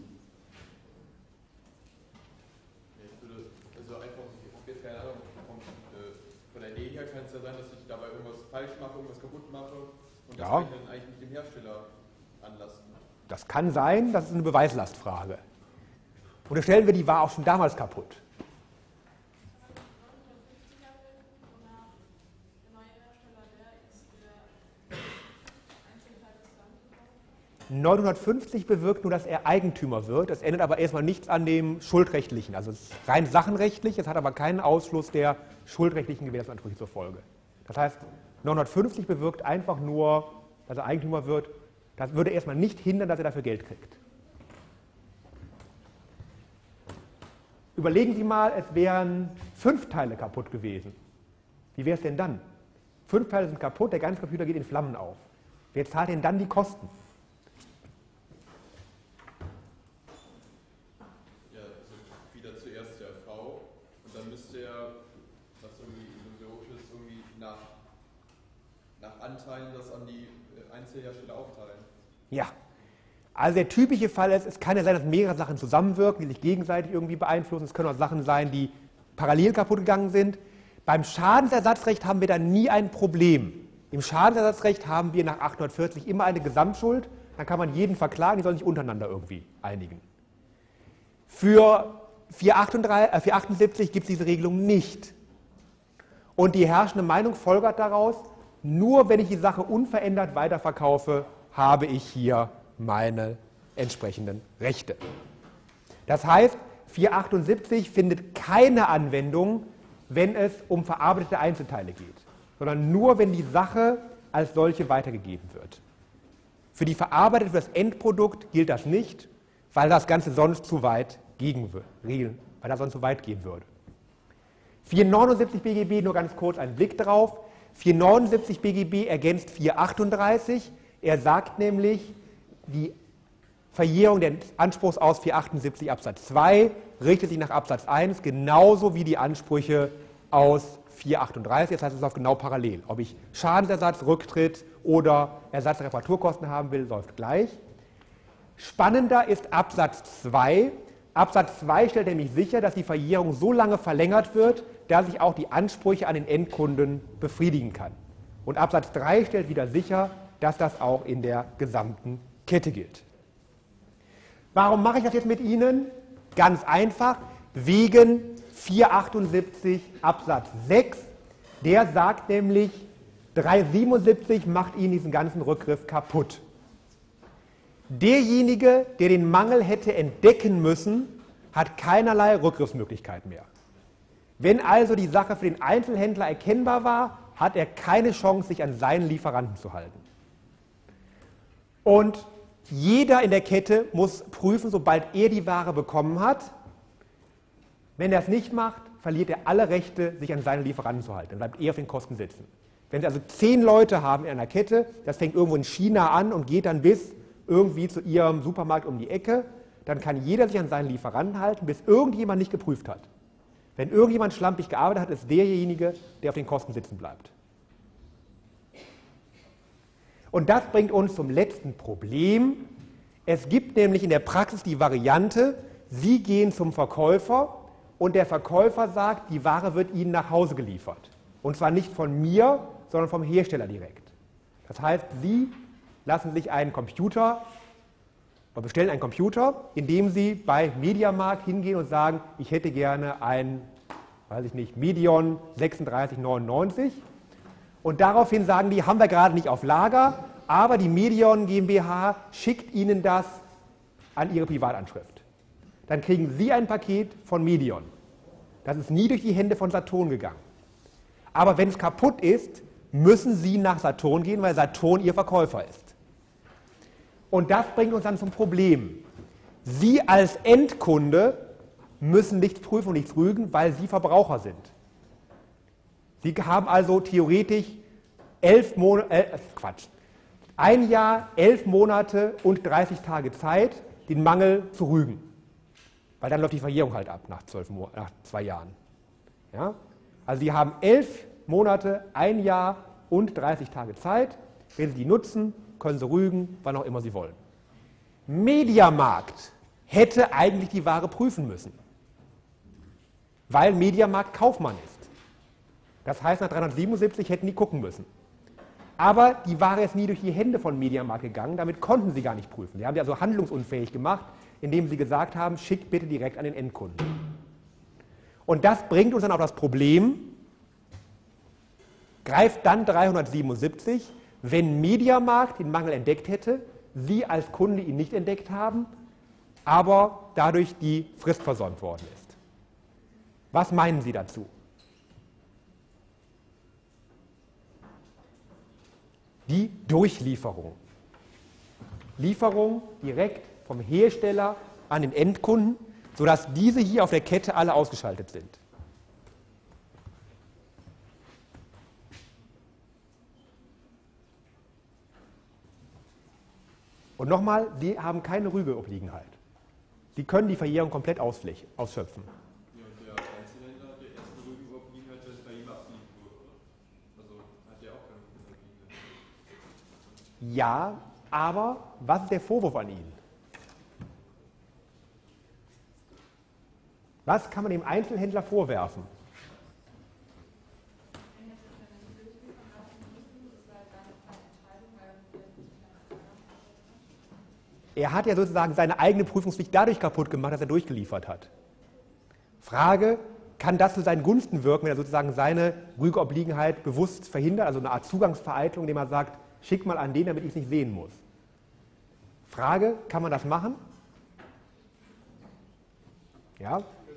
würde, also einfach, ich habe jetzt keine Ahnung, von der Idee her kann es ja sein, dass ich dabei irgendwas falsch mache, irgendwas kaputt mache und das kann ich dann eigentlich mit dem Hersteller anlasten. Das kann sein, das ist eine Beweislastfrage. Unterstellen wir, die war auch schon damals kaputt. 950 bewirkt nur, dass er Eigentümer wird. Das ändert aber erstmal nichts an dem Schuldrechtlichen. Also es ist rein sachenrechtlich, es hat aber keinen Ausschluss der schuldrechtlichen Gewährungsansprüche zur Folge. Das heißt, 950 bewirkt einfach nur, dass er Eigentümer wird. Das würde erstmal nicht hindern, dass er dafür Geld kriegt. Überlegen Sie mal, es wären 5 Teile kaputt gewesen. Wie wäre es denn dann? 5 Teile sind kaputt, der ganze Computer geht in Flammen auf. Wer zahlt denn dann die Kosten? Ja, also wieder zuerst der V und dann müsste er, was irgendwie illusorisch ist, irgendwie nach Anteilen das an die Einzelhersteller aufteilen. Ja. Also der typische Fall ist, es kann ja sein, dass mehrere Sachen zusammenwirken, die sich gegenseitig irgendwie beeinflussen. Es können auch Sachen sein, die parallel kaputt gegangen sind. Beim Schadensersatzrecht haben wir da nie ein Problem. Im Schadensersatzrecht haben wir nach 840 immer eine Gesamtschuld. Dann kann man jeden verklagen, die sollen sich untereinander irgendwie einigen. Für 478 gibt es diese Regelung nicht. Und die herrschende Meinung folgert daraus, nur wenn ich die Sache unverändert weiterverkaufe, habe ich hier meine entsprechenden Rechte. Das heißt, 478 findet keine Anwendung, wenn es um verarbeitete Einzelteile geht, sondern nur, wenn die Sache als solche weitergegeben wird. Für die Verarbeitung, für das Endprodukt gilt das nicht, weil das Ganze sonst zu weit gehen würde. 479 BGB, nur ganz kurz einen Blick drauf. 479 BGB ergänzt 438. Er sagt nämlich, die Verjährung des Anspruchs aus 478 Absatz 2 richtet sich nach Absatz 1 genauso wie die Ansprüche aus 438. Das heißt, es läuft genau parallel. Ob ich Schadensersatz, Rücktritt oder Ersatz der Reparaturkosten haben will, läuft gleich. Spannender ist Absatz 2. Absatz 2 stellt nämlich sicher, dass die Verjährung so lange verlängert wird, dass ich auch die Ansprüche an den Endkunden befriedigen kann. Und Absatz 3 stellt wieder sicher, dass das auch in der gesamten Kette gilt. Warum mache ich das jetzt mit Ihnen? Ganz einfach, wegen 478 Absatz 6. Der sagt nämlich, 377 macht Ihnen diesen ganzen Rückgriff kaputt. Derjenige, der den Mangel hätte entdecken müssen, hat keinerlei Rückgriffsmöglichkeit mehr. Wenn also die Sache für den Einzelhändler erkennbar war, hat er keine Chance, sich an seinen Lieferanten zu halten. Und jeder in der Kette muss prüfen, sobald er die Ware bekommen hat. Wenn er es nicht macht, verliert er alle Rechte, sich an seinen Lieferanten zu halten. Dann bleibt er auf den Kosten sitzen. Wenn Sie also 10 Leute haben in einer Kette, das fängt irgendwo in China an und geht dann bis irgendwie zu Ihrem Supermarkt um die Ecke, dann kann jeder sich an seinen Lieferanten halten, bis irgendjemand nicht geprüft hat. Wenn irgendjemand schlampig gearbeitet hat, ist derjenige, der auf den Kosten sitzen bleibt. Und das bringt uns zum letzten Problem. Es gibt nämlich in der Praxis die Variante, Sie gehen zum Verkäufer und der Verkäufer sagt, die Ware wird Ihnen nach Hause geliefert. Und zwar nicht von mir, sondern vom Hersteller direkt. Das heißt, Sie lassen sich einen Computer oder bestellen einen Computer, indem Sie bei Mediamarkt hingehen und sagen, ich hätte gerne ein, weiß ich nicht, Medion 3699. Und daraufhin sagen die, haben wir gerade nicht auf Lager, aber die Medion GmbH schickt Ihnen das an Ihre Privatanschrift. Dann kriegen Sie ein Paket von Medion. Das ist nie durch die Hände von Saturn gegangen. Aber wenn es kaputt ist, müssen Sie nach Saturn gehen, weil Saturn Ihr Verkäufer ist. Und das bringt uns dann zum Problem. Sie als Endkunde müssen nichts prüfen und nichts rügen, weil Sie Verbraucher sind. Sie haben also theoretisch 1 Jahr, 11 Monate und 30 Tage Zeit, den Mangel zu rügen. Weil dann läuft die Verjährung halt ab nach 2 Jahren. Ja? Also Sie haben 11 Monate, 1 Jahr und 30 Tage Zeit. Wenn Sie die nutzen, können Sie rügen, wann auch immer Sie wollen. Mediamarkt hätte eigentlich die Ware prüfen müssen, weil Mediamarkt Kaufmann ist. Das heißt, nach 377 hätten die gucken müssen. Aber die Ware ist nie durch die Hände von Mediamarkt gegangen, damit konnten sie gar nicht prüfen. Sie haben sie also handlungsunfähig gemacht, indem sie gesagt haben, schickt bitte direkt an den Endkunden. Und das bringt uns dann auf das Problem, greift dann 377, wenn Mediamarkt den Mangel entdeckt hätte, Sie als Kunde ihn nicht entdeckt haben, aber dadurch die Frist versäumt worden ist. Was meinen Sie dazu? Die Durchlieferung. Lieferung direkt vom Hersteller an den Endkunden, sodass diese hier auf der Kette alle ausgeschaltet sind. Und nochmal, Sie haben keine Rügeobliegenheit. Sie können die Verjährung komplett ausschöpfen. Ja, und der Einzelhändler hat ja erst eine Rügeobliegenheit, wenn es bei ihm abgelegt wurde, oder? Also hat der auch keine Rügeobliegenheit. Ja, aber was ist der Vorwurf an ihn? Was kann man dem Einzelhändler vorwerfen? Er hat ja sozusagen seine eigene Prüfungspflicht dadurch kaputt gemacht, dass er durchgeliefert hat. Frage, kann das zu seinen Gunsten wirken, wenn er sozusagen seine Rügeobliegenheit bewusst verhindert, also eine Art Zugangsvereitlung, indem er sagt, schick mal an den, damit ich es nicht sehen muss. Frage, kann man das machen? Ja?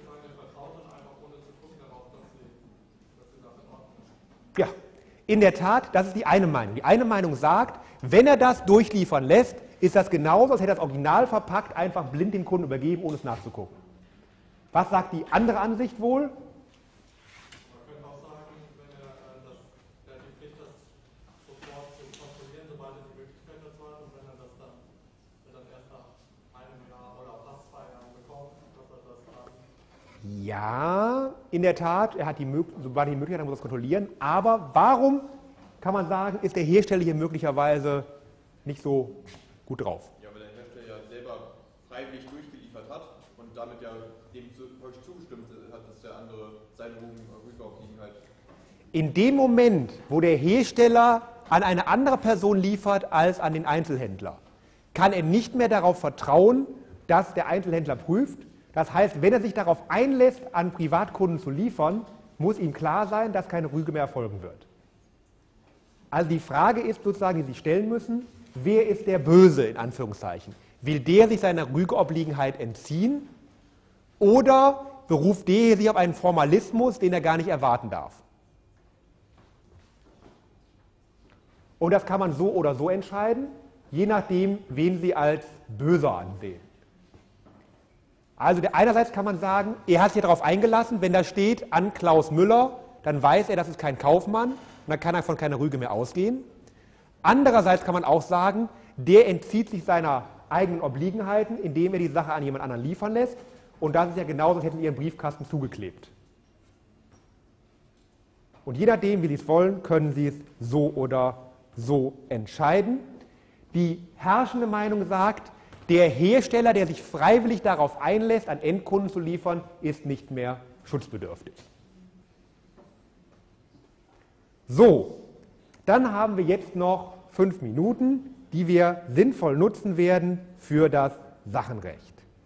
Ja, in der Tat, das ist die eine Meinung. Die eine Meinung sagt, wenn er das durchliefern lässt, ist das genauso, als hätte er das Original verpackt, einfach blind dem Kunden übergeben, ohne es nachzugucken. Was sagt die andere Ansicht wohl? Man könnte auch sagen, wenn er die Pflicht hat, sofort zu kontrollieren, sobald er die Möglichkeit dazu hat, und wenn er das dann erst nach einem Jahr oder fast 2 Jahren bekommt, dass er das dann... Ja, in der Tat, er hat sobald die Möglichkeit, er muss das kontrollieren, aber warum, kann man sagen, ist der Hersteller hier möglicherweise nicht so gut drauf? Ja, weil der Hersteller ja selber freiwillig durchgeliefert hat und damit ja dem zugestimmt hat, dass der andere seine Rügeobliegenheit. In dem Moment, wo der Hersteller an eine andere Person liefert als an den Einzelhändler, kann er nicht mehr darauf vertrauen, dass der Einzelhändler prüft. Das heißt, wenn er sich darauf einlässt, an Privatkunden zu liefern, muss ihm klar sein, dass keine Rüge mehr erfolgen wird. Also die Frage ist sozusagen, die Sie stellen müssen, wer ist der Böse, in Anführungszeichen? Will der sich seiner Rügeobliegenheit entziehen oder beruft der sich auf einen Formalismus, den er gar nicht erwarten darf? Und das kann man so oder so entscheiden, je nachdem, wen Sie als böser ansehen. Also einerseits kann man sagen, er hat sich darauf eingelassen, wenn da steht an Klaus Müller, dann weiß er, das ist kein Kaufmann und dann kann er von keiner Rüge mehr ausgehen. Andererseits kann man auch sagen, der entzieht sich seiner eigenen Obliegenheiten, indem er die Sache an jemand anderen liefern lässt. Und das ist ja genauso, als hätten Sie Ihren Briefkasten zugeklebt. Und je nachdem, wie Sie es wollen, können Sie es so oder so entscheiden. Die herrschende Meinung sagt, der Hersteller, der sich freiwillig darauf einlässt, an Endkunden zu liefern, ist nicht mehr schutzbedürftig. So, dann haben wir jetzt noch 5 Minuten, die wir sinnvoll nutzen werden für das Sachenrecht.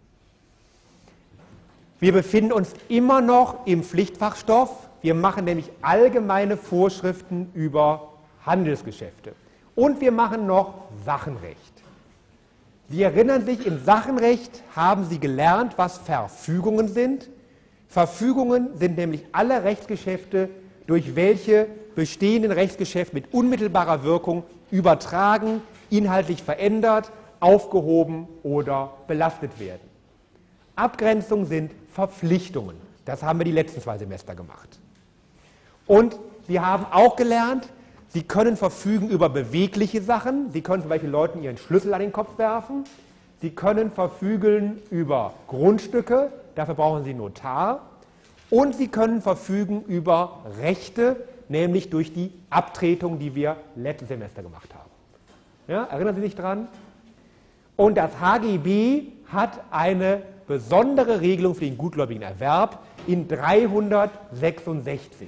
Wir befinden uns immer noch im Pflichtfachstoff. Wir machen nämlich allgemeine Vorschriften über Handelsgeschäfte. Und wir machen noch Sachenrecht. Sie erinnern sich, im Sachenrecht haben Sie gelernt, was Verfügungen sind. Verfügungen sind nämlich alle Rechtsgeschäfte, durch welche bestehenden Rechtsgeschäfte mit unmittelbarer Wirkung übertragen, inhaltlich verändert, aufgehoben oder belastet werden. Abgrenzungen sind Verpflichtungen. Das haben wir die letzten 2 Semester gemacht. Und Sie haben auch gelernt, Sie können verfügen über bewegliche Sachen. Sie können zum Beispiel Leuten ihren Schlüssel an den Kopf werfen. Sie können verfügen über Grundstücke. Dafür brauchen Sie einen Notar. Und Sie können verfügen über Rechte, nämlich durch die Abtretung, die wir letztes Semester gemacht haben. Ja, erinnern Sie sich dran? Und das HGB hat eine besondere Regelung für den gutgläubigen Erwerb in 366.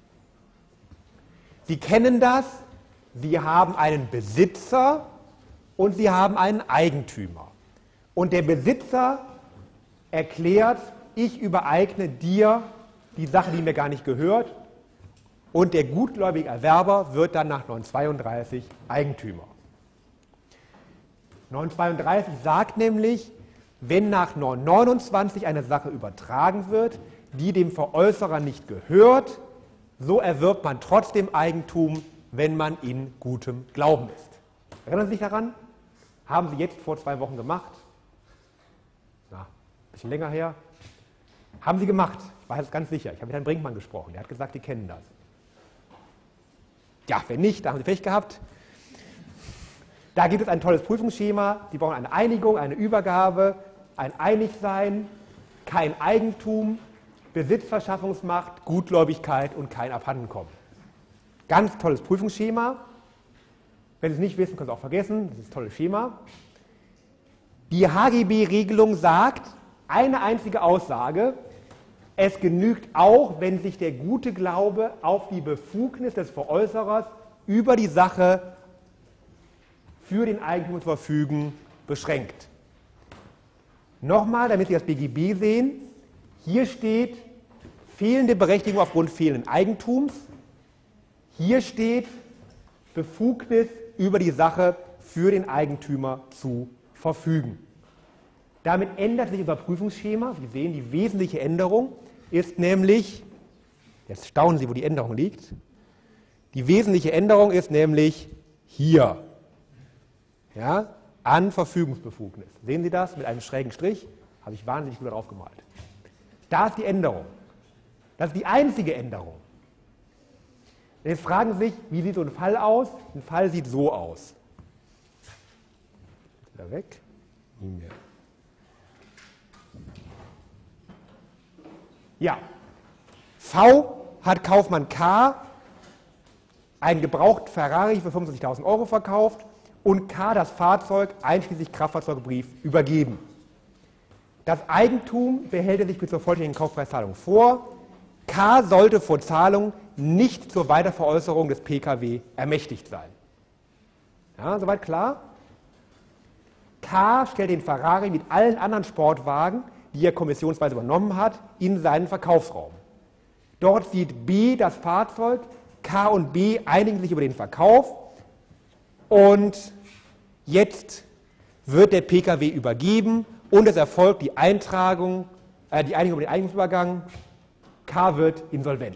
Sie kennen das, Sie haben einen Besitzer und Sie haben einen Eigentümer. Und der Besitzer erklärt, ich übereigne dir die Sache, die mir gar nicht gehört, und der gutgläubige Erwerber wird dann nach 932 Eigentümer. 932 sagt nämlich, wenn nach 929 eine Sache übertragen wird, die dem Veräußerer nicht gehört, so erwirbt man trotzdem Eigentum, wenn man in gutem Glauben ist. Erinnern Sie sich daran? Haben Sie jetzt vor 2 Wochen gemacht? Na, ein bisschen länger her. Haben Sie gemacht? Ich weiß es ganz sicher. Ich habe mit Herrn Brinkmann gesprochen. Der hat gesagt, die kennen das. Ja, wenn nicht, da haben Sie Pech gehabt. Da gibt es ein tolles Prüfungsschema. Sie brauchen eine Einigung, eine Übergabe, ein Einigsein, kein Eigentum, Besitzverschaffungsmacht, Gutgläubigkeit und kein Abhandenkommen. Ganz tolles Prüfungsschema. Wenn Sie es nicht wissen, können Sie es auch vergessen. Das ist ein tolles Schema. Die HGB-Regelung sagt, eine einzige Aussage, es genügt auch, wenn sich der gute Glaube auf die Befugnis des Veräußerers über die Sache für den Eigentum zu verfügen beschränkt. Nochmal, damit Sie das BGB sehen, hier steht fehlende Berechtigung aufgrund fehlenden Eigentums. Hier steht Befugnis über die Sache für den Eigentümer zu verfügen. Damit ändert sich unser Prüfungsschema. Sie sehen, die wesentliche Änderung ist nämlich, jetzt staunen Sie, wo die Änderung liegt, die wesentliche Änderung ist nämlich hier, ja, an Verfügungsbefugnis. Sehen Sie das mit einem schrägen Strich? Habe ich wahnsinnig gut drauf gemalt. Da ist die Änderung. Das ist die einzige Änderung. Jetzt fragen Sie sich, wie sieht so ein Fall aus? Ein Fall sieht so aus. Wieder weg. Ja. V hat Kaufmann K einen gebrauchten Ferrari für 25.000 Euro verkauft und K das Fahrzeug einschließlich Kraftfahrzeugbrief übergeben. Das Eigentum behält er sich bis zur vollständigen Kaufpreiszahlung vor. K sollte vor Zahlung nicht zur Weiterveräußerung des Pkw ermächtigt sein. Ja, soweit klar? K stellt den Ferrari mit allen anderen Sportwagen, die er kommissionsweise übernommen hat, in seinen Verkaufsraum. Dort sieht B das Fahrzeug, K und B einigen sich über den Verkauf und jetzt wird der Pkw übergeben und es erfolgt die Einigung über den Eigentumsübergang. K wird insolvent.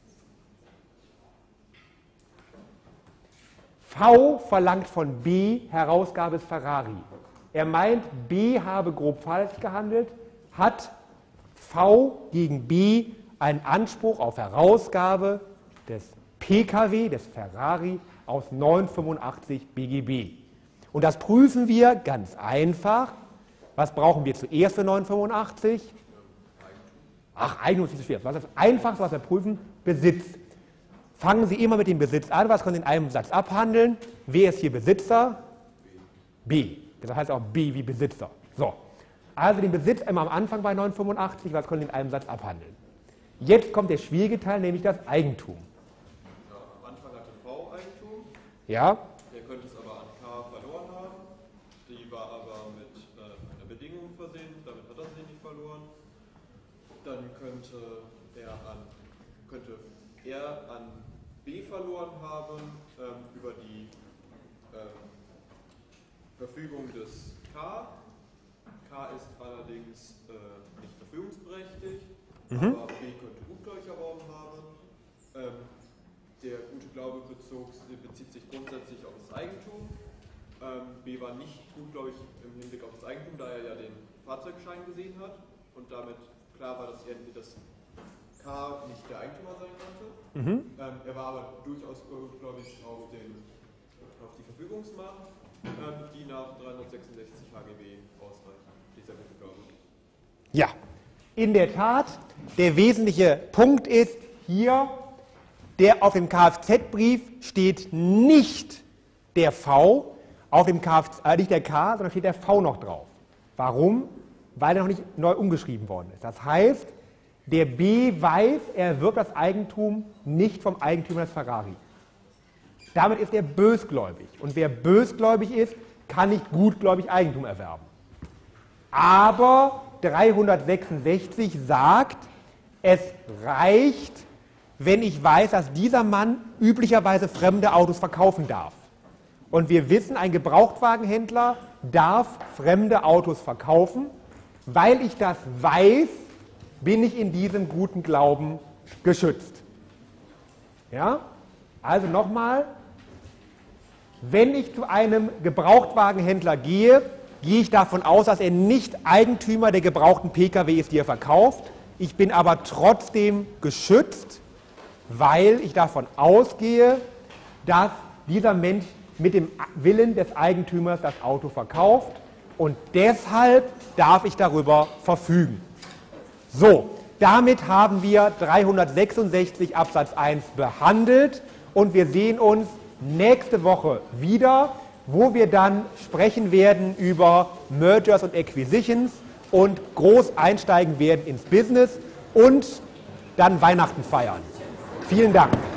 V verlangt von B Herausgabe des Ferrari. Er meint, B habe grob falsch gehandelt, hat V gegen B einen Anspruch auf Herausgabe des Pkw, des Ferrari, aus 985 BGB. Und das prüfen wir ganz einfach. Was brauchen wir zuerst für 985? Ach, Eigentum ist nicht so schwer. Was ist das Einfachste, was wir prüfen? Besitz. Fangen Sie immer mit dem Besitz an. Was können Sie in einem Satz abhandeln? Wer ist hier Besitzer? B. Das heißt auch B wie Besitzer. So. Also den Besitz immer am Anfang bei 985. Was können Sie in einem Satz abhandeln? Jetzt kommt der schwierige Teil, nämlich das Eigentum. Ja, am Anfang hatte V Eigentum. Ja. Er könnte es aber an K verloren haben. Die war aber mit einer Bedingung versehen, damit hat er sie nicht verloren. Dann könnte er an B verloren haben über die Verfügung des K. K ist allerdings nicht verfügungsberechtigt, aber B könnte gutgläubig erworben haben. Der gute Glaube bezieht sich grundsätzlich auf das Eigentum. B war nicht gutgläubig im Hinblick auf das Eigentum, da er ja den Fahrzeugschein gesehen hat und damit klar war, dass K nicht der Eigentümer sein konnte. Er war aber durchaus gutgläubig auf die Verfügungsmacht, die nach 366 HGB ausreicht. Dieser gute Glaube. Ja, in der Tat, der wesentliche Punkt ist hier, der auf dem Kfz-Brief steht nicht der V, auf dem nicht der K, sondern steht der V noch drauf. Warum? Weil er noch nicht neu umgeschrieben worden ist. Das heißt, der B weiß, er erwirbt das Eigentum nicht vom Eigentümer des Ferrari. Damit ist er bösgläubig. Und wer bösgläubig ist, kann nicht gutgläubig Eigentum erwerben. Aber 366 sagt, es reicht, wenn ich weiß, dass dieser Mann üblicherweise fremde Autos verkaufen darf. Und wir wissen, ein Gebrauchtwagenhändler darf fremde Autos verkaufen. Weil ich das weiß, bin ich in diesem guten Glauben geschützt. Ja? Also nochmal, wenn ich zu einem Gebrauchtwagenhändler gehe, gehe ich davon aus, dass er nicht Eigentümer der gebrauchten Pkw ist, die er verkauft. Ich bin aber trotzdem geschützt, weil ich davon ausgehe, dass dieser Mensch mit dem Willen des Eigentümers das Auto verkauft und deshalb darf ich darüber verfügen. So, damit haben wir 366 Absatz 1 behandelt und wir sehen uns nächste Woche wieder, wo wir dann sprechen werden über Mergers und Acquisitions und groß einsteigen werden ins Business und dann Weihnachten feiern. Vielen Dank.